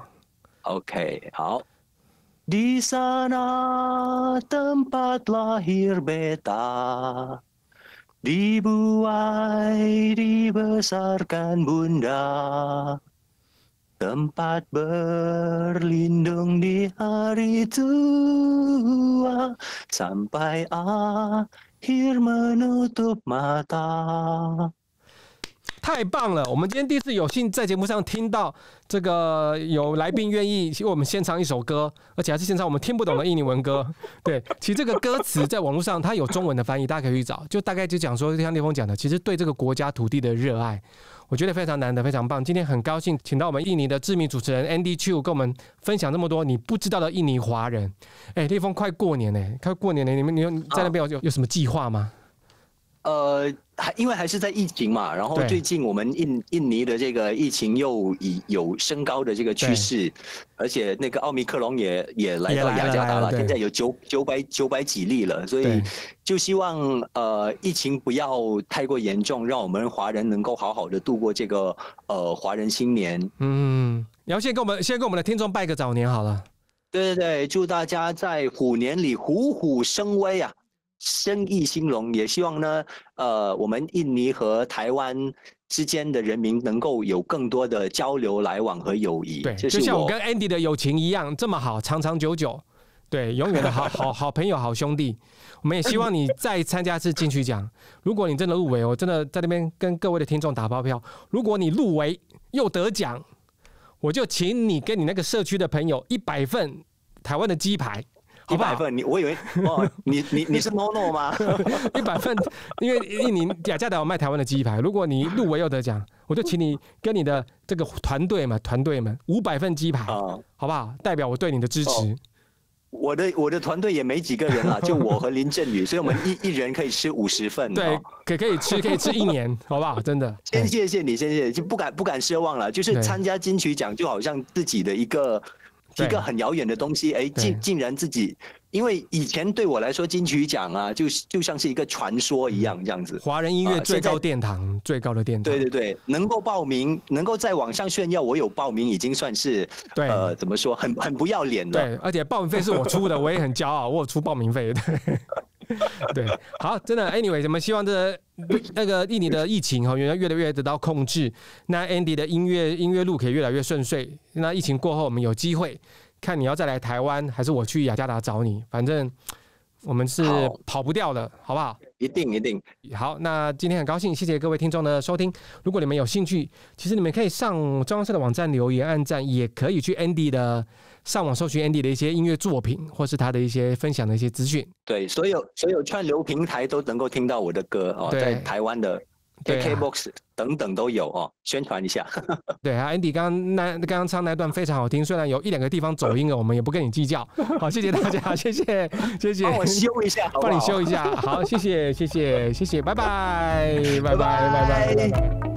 OK， 好。Di sana tempat lahir beta, dibuai dibesarkan bunda. tempat berlindung di hari tua sampai akhir menutup mata。 太棒了！我们今天第一次有幸在节目上听到这个有来宾愿意为我们献唱一首歌，而且还是献唱我们听不懂的印尼文歌。对，其实这个歌词在网络上它有中文的翻译，大家可以去找。就大概就讲说，像烈风讲的，其实对这个国家土地的热爱，我觉得非常难得，非常棒。今天很高兴请到我们印尼的知名主持人 Andy Chu 跟我们分享这么多你不知道的印尼华人。哎，烈风快过年呢，快过年了，你们你在那边有有什么计划吗？ 呃，还因为还是在疫情嘛，然后最近我们印印尼的这个疫情又有升高的这个趋势，而且那个奥密克戎也也来到雅加达了，现在有九九百九百几例了，所以就希望呃疫情不要太过严重，让我们华人能够好好的度过这个呃华人新年。嗯， 然后先跟我们先跟我们的听众拜个早年好了。 对对对，祝大家在虎年里虎虎生威啊！生意兴隆，也希望呢，呃，我们印尼和台湾之间的人民能够有更多的交流来往和友谊。 对，就像我跟 Andy 的友情一样，这么好，长长久久。对，永远的好好好朋友、好兄弟。我们也希望你再参加一次金曲奖。如果你真的入围，我真的在那边跟各位的听众打包票。如果你入围又得奖，我就请你跟你那个社区的朋友一百份台湾的鸡排。 一百份，你我以为哦，你你你是 Mono 吗？ 一百份，因为印尼雅加达有卖台湾的鸡排，如果你入围又得奖，我就请你跟你的这个团队嘛，团队们五百份鸡排，哦、好不好？代表我对你的支持。哦、 我的我的团队也没几个人啦，就我和林振宇，所以我们一一人可以吃五十份。 对，可可以吃，可以吃一年，好不好？真的。 先谢谢你，先谢谢，就不敢不敢奢望了，就是参加金曲奖，就好像自己的一个。一个很遥远的东西，哎，竟竟然自己，因为以前对我来说金曲奖啊，就就像是一个传说一样，这样子。 华人音乐最高殿堂，呃、最高的殿堂。 对对对，能够报名，能够在网上炫耀我有报名，已经算是对，呃，怎么说，很很不要脸了。 对，而且报名费是我出的，我也很骄傲，我有出报名费。对。对，好，真的 ，anyway， 我们希望这那个印尼的疫情哈，越来越来越得到控制。那 Andy 的音乐音乐路可以越来越顺遂。那疫情过后，我们有机会看你要再来台湾，还是我去雅加达找你，反正我们是跑不掉的，好不好？ 一定一定。 好，那今天很高兴，谢谢各位听众的收听。如果你们有兴趣，其实你们可以上中央社的网站留言、按赞，也可以去 Andy 的。上网搜寻 Andy 的一些音乐作品，或是他的一些分享的一些资讯。 对，所有所有串流平台都能够听到我的歌哦，在台湾的 K K B O X 等等都有哦，宣传一下。 对啊 ，Andy 刚刚那刚刚唱那段非常好听，虽然有一两个地方走音了，我们也不跟你计较。好，谢谢大家，谢谢谢谢。 帮我修一下，好不好？ 帮你修一下，好，谢谢谢谢谢谢，拜拜拜拜拜拜拜拜。